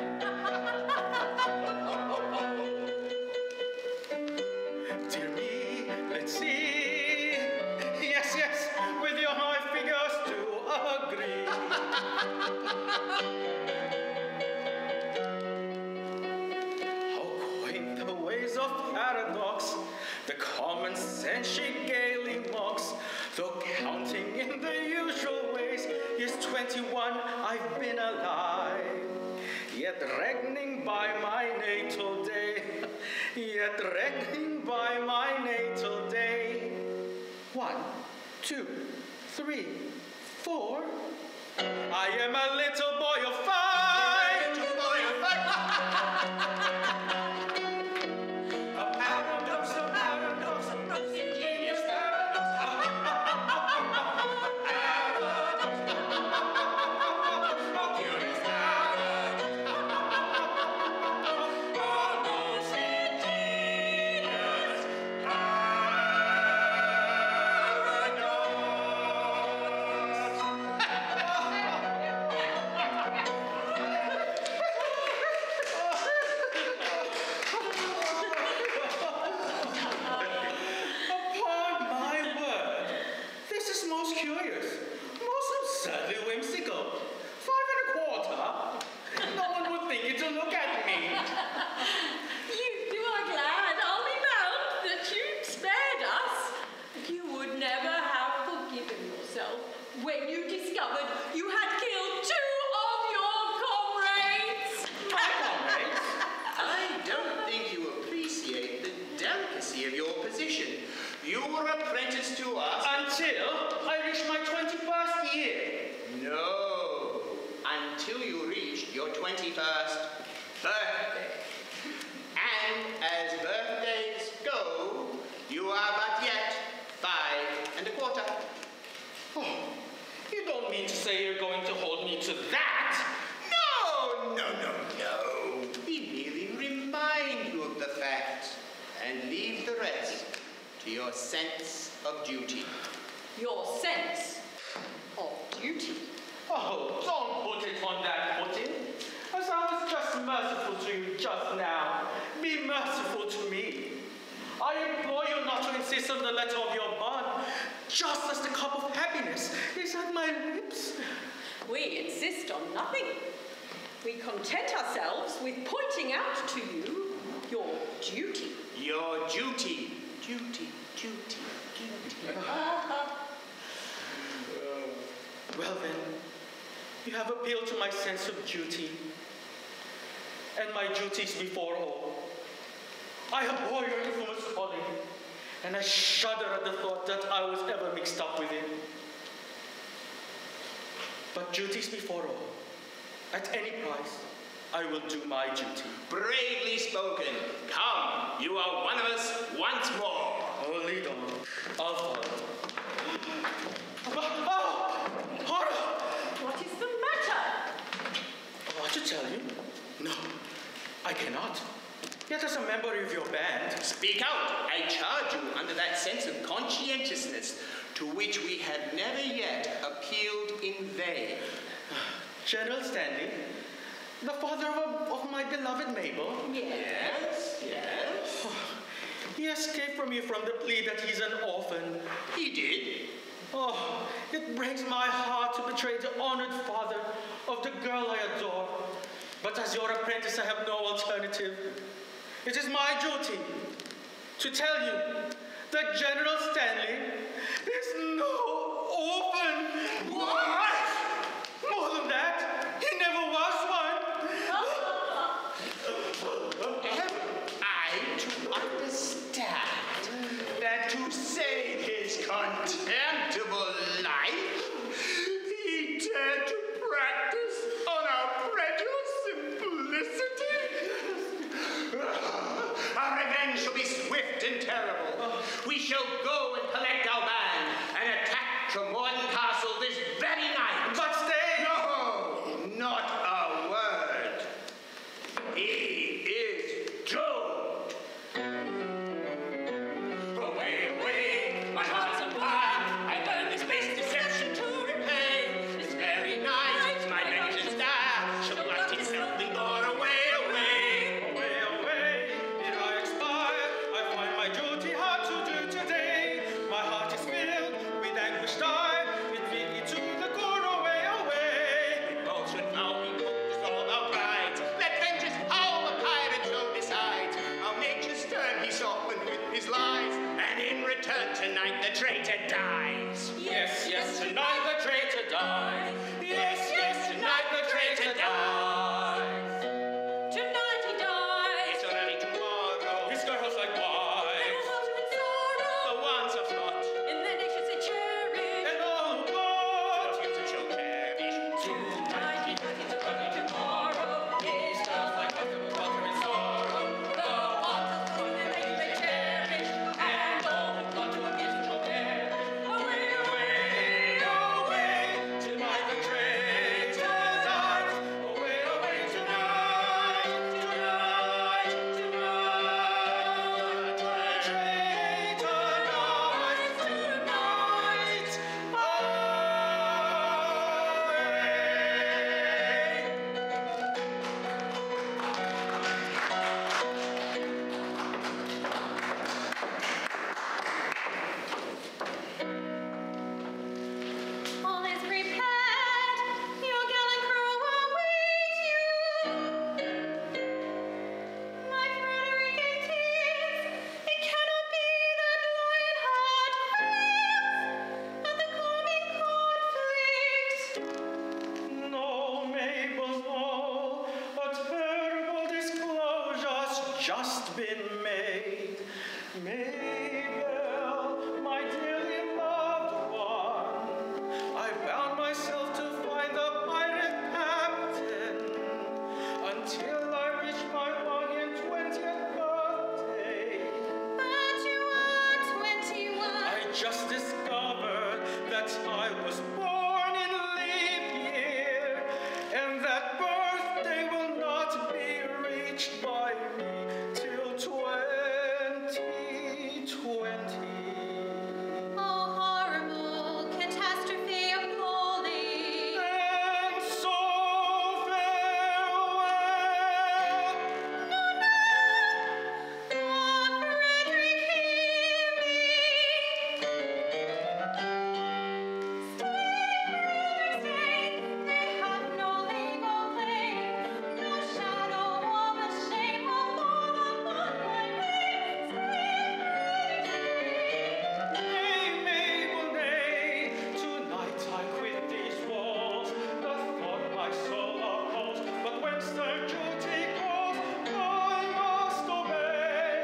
S1: Dear me, let's see. Yes, yes, with your high figures to agree. How quaint the ways of paradox, the common sense she gaily mocks. Though counting in the usual ways, years 21 I've been alive. Yet reckoning by my natal day, yet reckoning by my natal day. 1, 2, 3, 4. I am a little boy of 5.
S2: Little boy of 5.
S1: A paradox, a paradox, a most ingenious paradox. A curious paradox. A most ingenious paradox.
S4: that you spared us. You would never have forgiven yourself when you discovered you had killed 2 of your comrades.
S1: My comrades?
S2: I don't think you appreciate the delicacy of your position. You were apprenticed to us.
S1: Until I reached my 21st year.
S2: No, until you reached your 21st birthday. And as birthdays go, you are but yet 5 1/4.
S1: Oh, you don't mean to say you're going to hold me to that?
S2: No. We merely remind you of the fact and leave the rest to your sense of duty.
S4: Your sense of duty.
S1: Oh, don't put it on that footing. As I was just merciful to you just now, be merciful to me. I implore you not to insist on the letter of your bond, just as the cup of happiness is at my lips.
S4: We insist on nothing. We content ourselves with pointing out to you your duty.
S2: Your duty. Duty.
S1: Well then, you have appealed to my sense of duty, and my duties before all. I abhor your infamous folly, and I shudder at the thought that I was ever mixed up with it. But duties before all. At any price, I will do my duty.
S2: Bravely spoken. Come, you are one of us once more.
S1: Oh, lead on. I'll follow. Oh! Horror!
S4: What is the matter?
S1: What to tell you? No, I cannot. Yet as a member of your band...
S2: Speak out. I charge you under that sense of conscientiousness to which we have never yet appealed in vain.
S1: General Stanley, the father of my beloved Mabel.
S2: Yes.
S1: He escaped from you from the plea that he's an orphan.
S2: He did.
S1: Oh, it breaks my heart to betray the honored father of the girl I adore. But as your apprentice, I have no alternative. It is my duty to tell you that General Stanley is no orphan.
S2: What?
S1: More than that, he never was one.
S2: Am I to understand that to save his contemptible life, he dared to practice on our prejudice simplicity? Our revenge shall be swift and terrible. We shall go and collect our band and attack Tremorden Castle this very night.
S1: But stay!
S2: No, not a word. He is doomed. Away, my heart's on fire. I learned this base deception to repay. This very night, my vengeance dire shall light itself and gore away.
S1: Away, did I expire? I find my duty hard to do today. My heart is filled with anguish dire. It beat me to the core, away.
S2: Repulsion foul we put is all our pride. Let vengeance howl, the pirate shall decide. Our nature's stern he softened with his lies. And in return tonight the traitor dies.
S1: Yes, tonight the traitor dies. Yes, tonight the traitor dies.
S4: Tonight he dies.
S2: It's already tomorrow.
S1: His girls like
S4: And
S1: wives,
S4: also in sorrow.
S2: The ones of thought.
S4: And then it should say cherish.
S1: and all who bought.
S2: Gives a shall cherish.
S4: Tonight he dies. It's only tomorrow. His girls like
S1: Welcome in sorrow.
S4: the ones of thought that they may cherish. And all who got to a gift shall perish. Away,
S1: Away, till my just been made. Mabel, my dearly loved one, I bound myself to find the pirate captain until I reached my 120th birthday.
S5: But you are 21.
S1: I just discovered that I was born in leap year, and that birthday will not be reached by me till 2020.
S5: Oh, horrible catastrophe appalling.
S1: And so farewell.
S5: Oh, Frederick, hear me. Stay, they have no legal claim, no shadow of a shame will fall upon my name.
S1: Nay, Mabel, nay, tonight I quit these walls. The thought my soul oppose, but when Sir Duty calls, I must obey.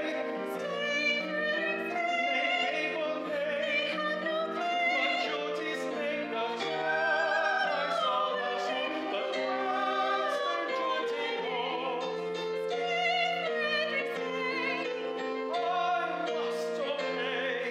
S1: Nay, Mabel, nay, but duty's made of trust my soul oppose, but when Sir Duty calls, I must obey.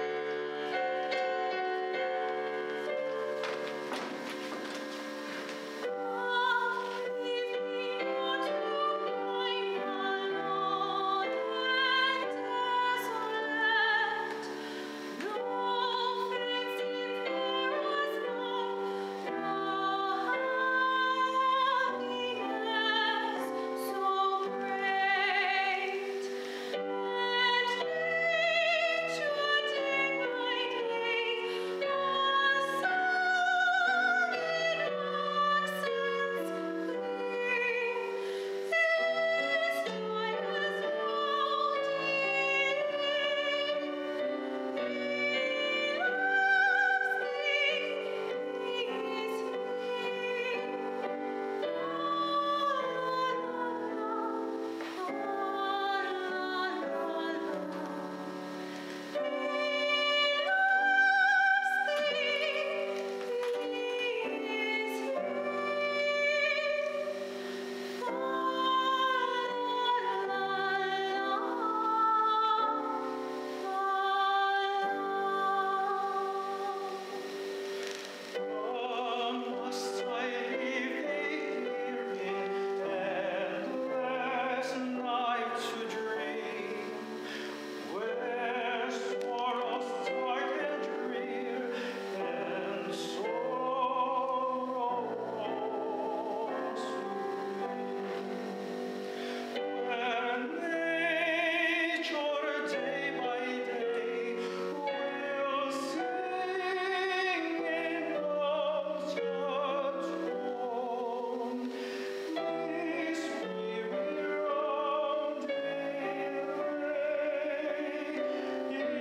S1: Must I leave thee here in endless night to dream, where sorrows dark and drear and sorrow supreme, where nature day by day will sing in love's tone. This weary round day in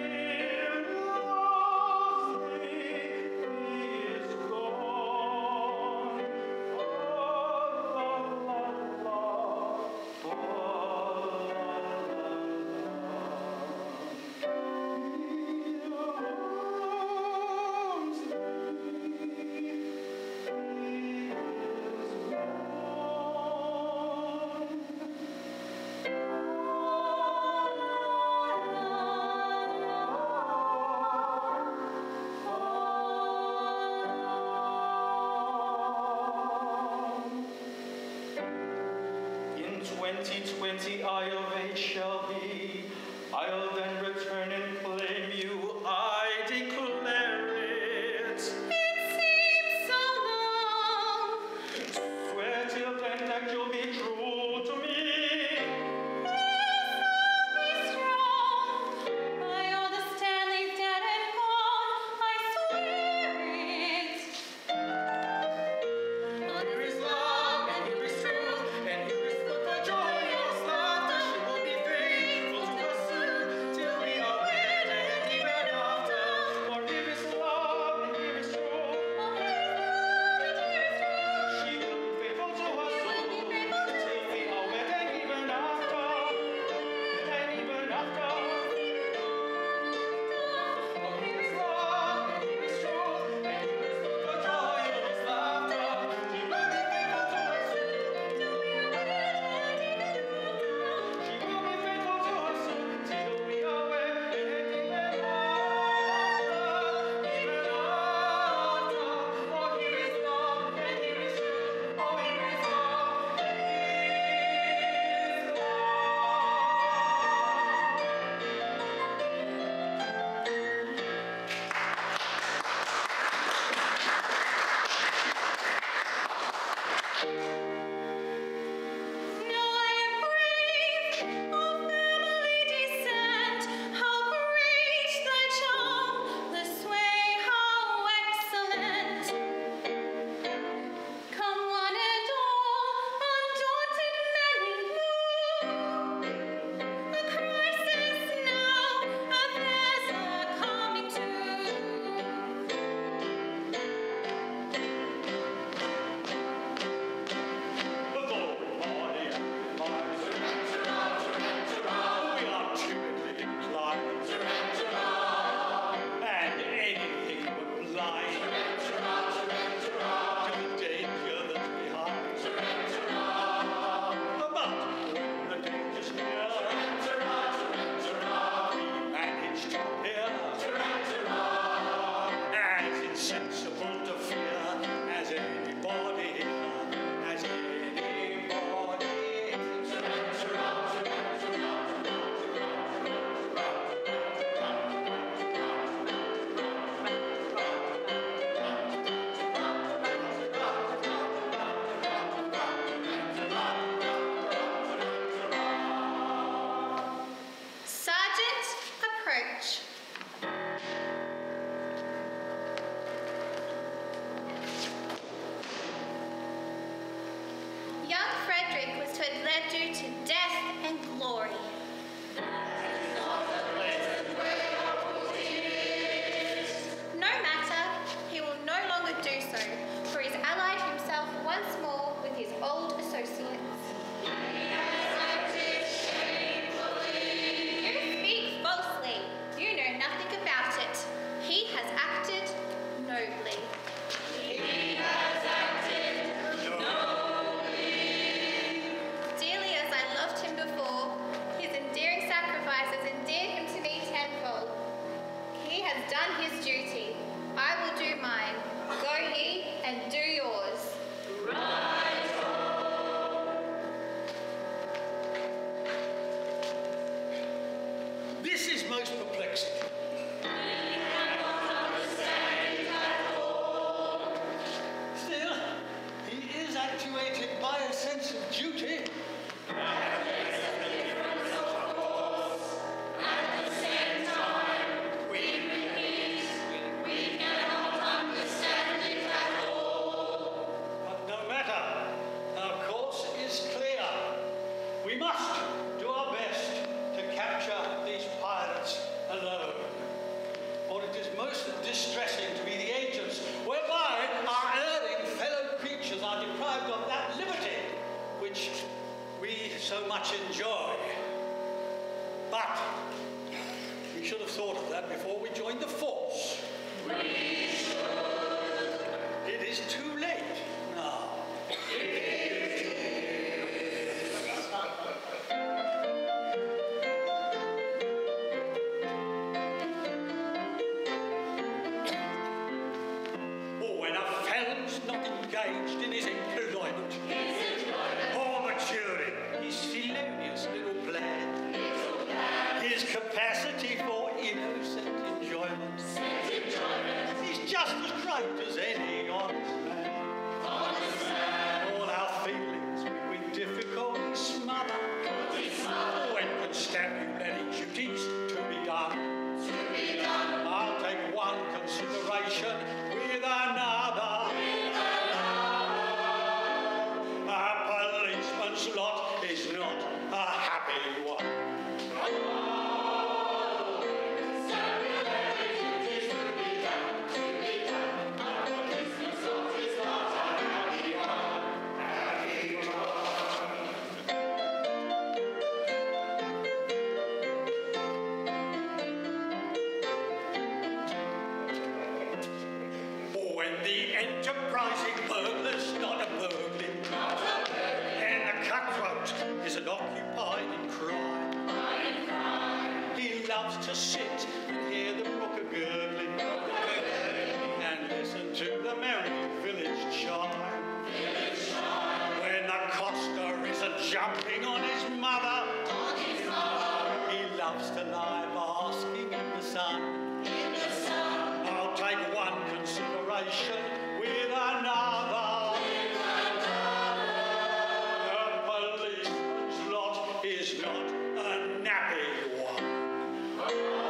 S1: love's day is gone. La la la, la In 2020 I of age shall be. I'll then return and claim you. I declare it.
S5: It seems so long.
S1: Swear till then that you'll be true to me.
S5: Be strong. By all the Stanleys dead and gone, I swear it.
S1: Here is love, and here is truth, and here is the joyous laughter. She will be faithful to pursue till we
S5: due to death and glory. No matter, he will no longer do so, for he's allied himself once more with his old associates. You speak falsely. You know nothing about it. He has acted nobly. Dearly as I loved him before, his endearing sacrifices endeared him to me tenfold. He has done his duty. I will do mine. Go ye and do yours.
S8: This is most perplexing. Still, he is actuated by a sense of duty. But no matter, our course is clear. We must do our best to capture these pirates alone. For it is most distressing to be the agents whereby our erring fellow creatures are deprived of that liberty which we so much enjoy. But we should have thought of that before we joined the force. It is too late now. Or when a fellow's not engaged in his employment, or maturing his felonious little plan, his capacity for innocent enjoyment is just as great as any honest man. All our feelings we with difficulty smother when constabulary duties to be done. I'll take one consideration with another. A policeman's lot is not a happy one. Or when the enterprising burglar's not a burgling, and the cutthroat is an occupied in crime. He loves to sit and hear the brook a-gurgling and listen to the merry village chime. When the coster isn't jumping on his mother, he loves to lie basking in the sun. I'll take one consideration with another. The policeman's lot is not a nappy one.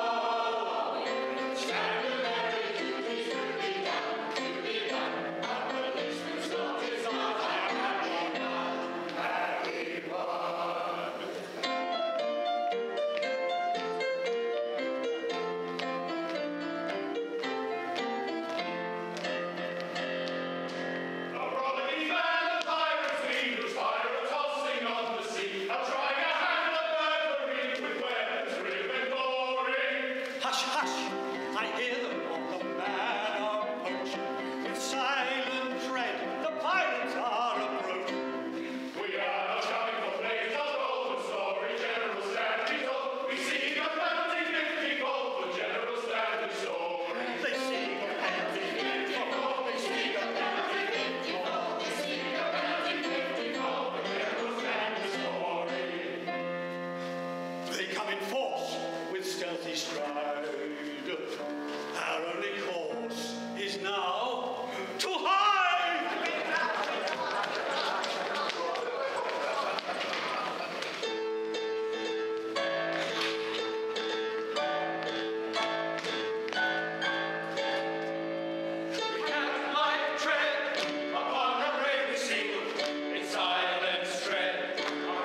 S8: Hush, hush, I hear them on the man approaching. With silent tread, the pirates are approaching.
S3: We are not coming for play, it's not all the story. General Stanley told. We seek a penalty 50 gold for General Stanley's story.
S8: They seek a penalty 50 gold.
S3: They seek a penalty 50 gold. They seek a penalty 50 gold for General Stanley's story.
S8: They come in force with stealthy stride. Our only course is now to hide.
S3: We can't like tread upon a brave seal. In silence tread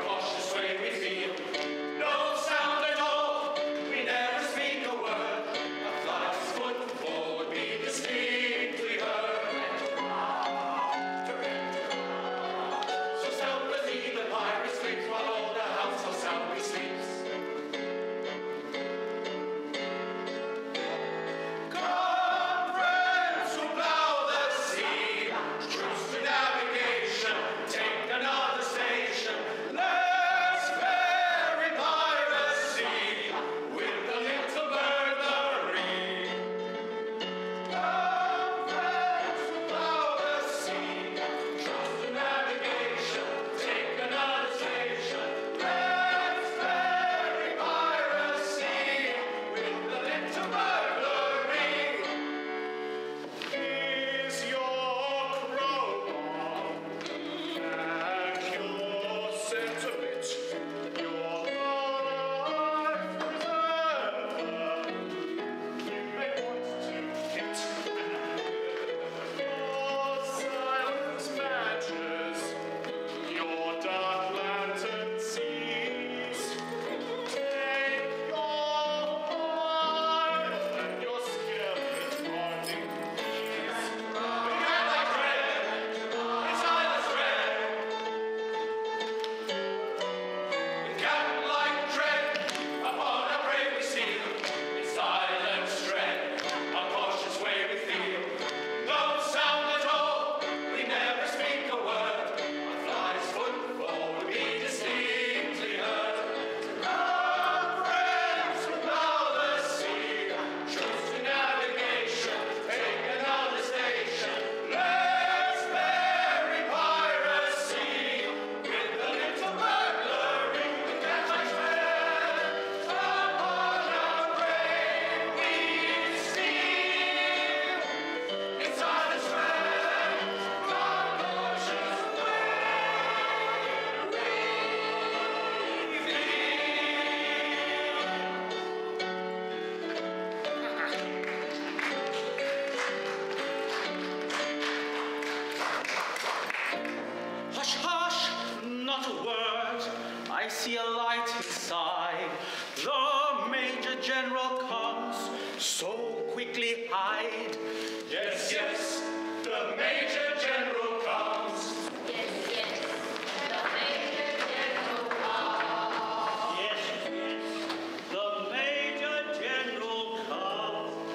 S1: comes, so quickly hide.
S3: Yes, yes, the Major General comes.
S7: Yes, yes, the Major General comes.
S8: Yes, yes, the Major General comes.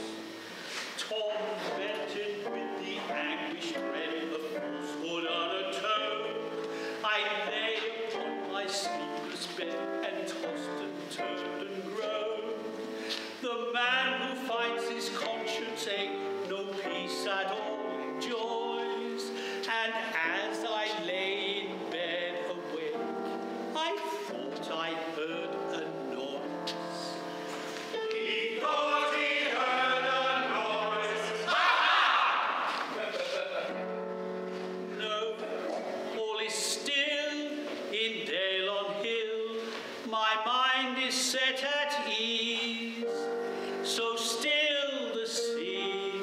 S8: Tormented with the anguish dread of falsehood unatoned, I lay upon my sleepless bed and tossed and turned and groaned. The man who finds his conscience ache no peace at all enjoys, and as I lay in bed awake, I thought I heard a noise.
S3: He thought he heard a noise.
S8: No, all is still in Dale on Hill. My mind is set at ease, so still the sea.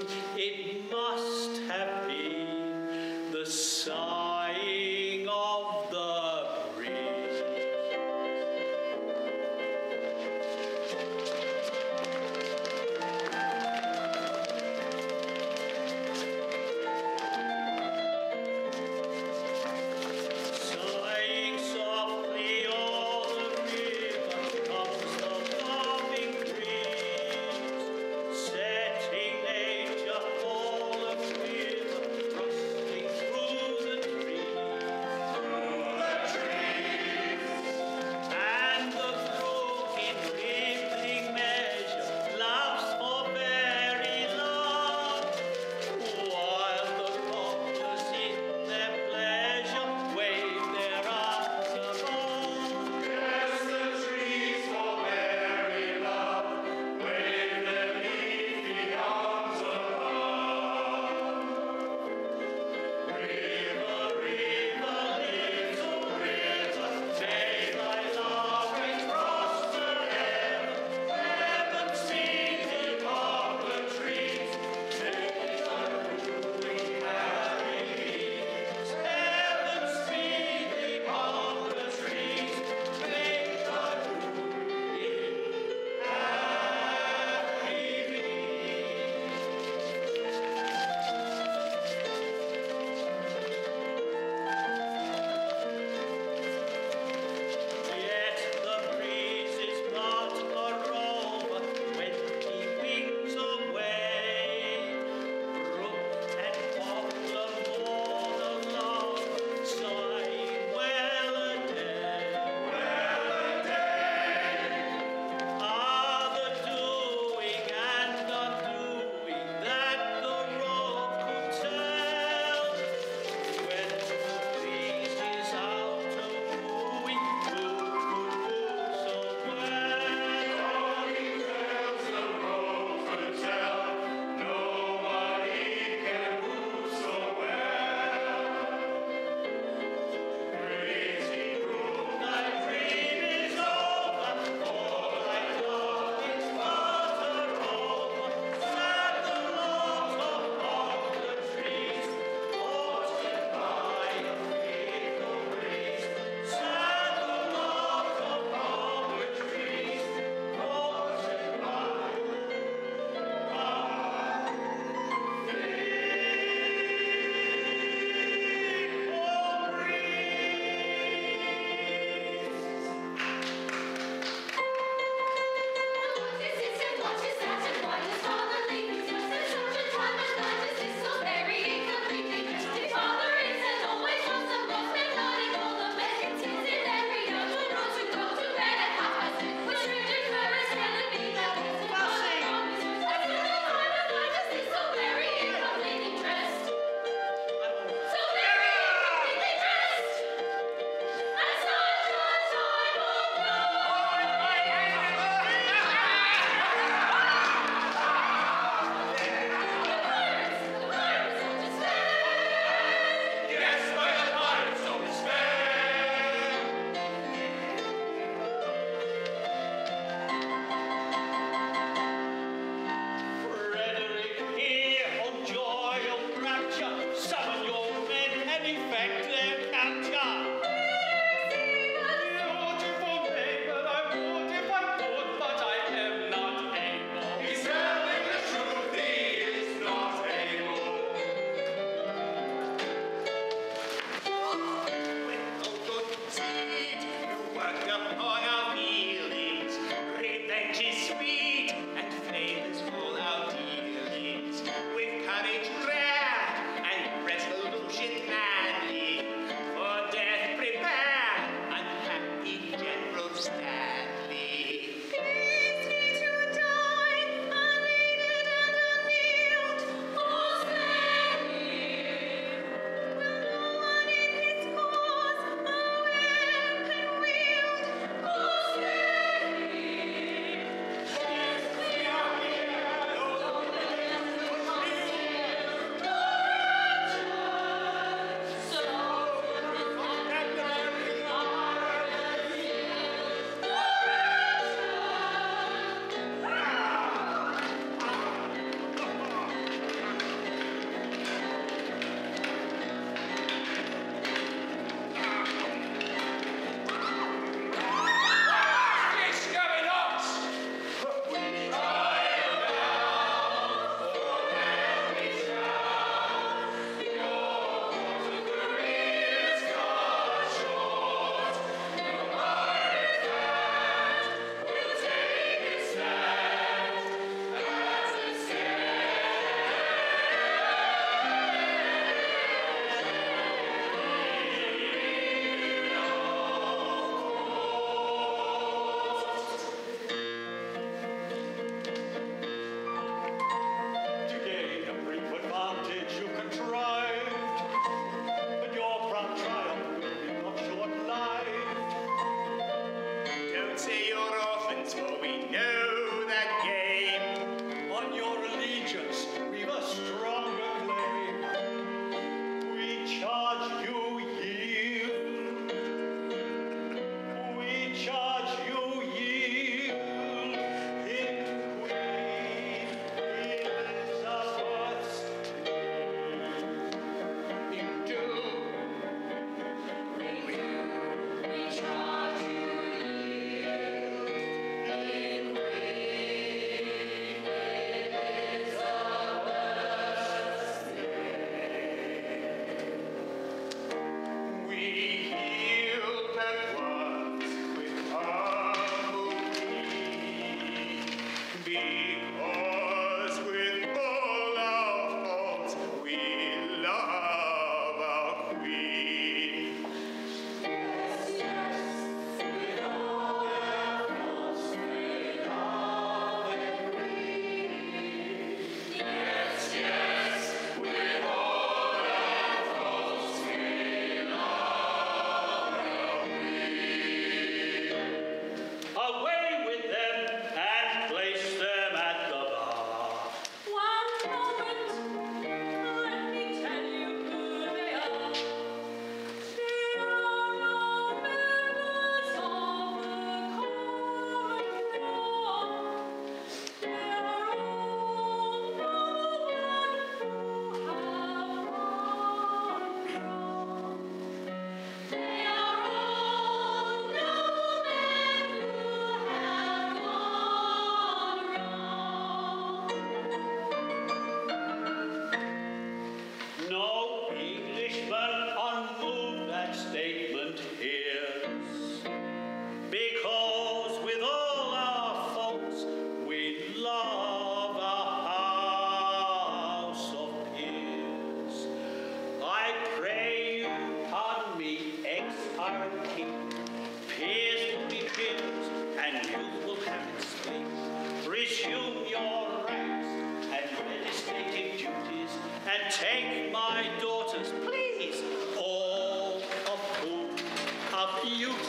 S8: take my daughters, please, all of whom are beautiful.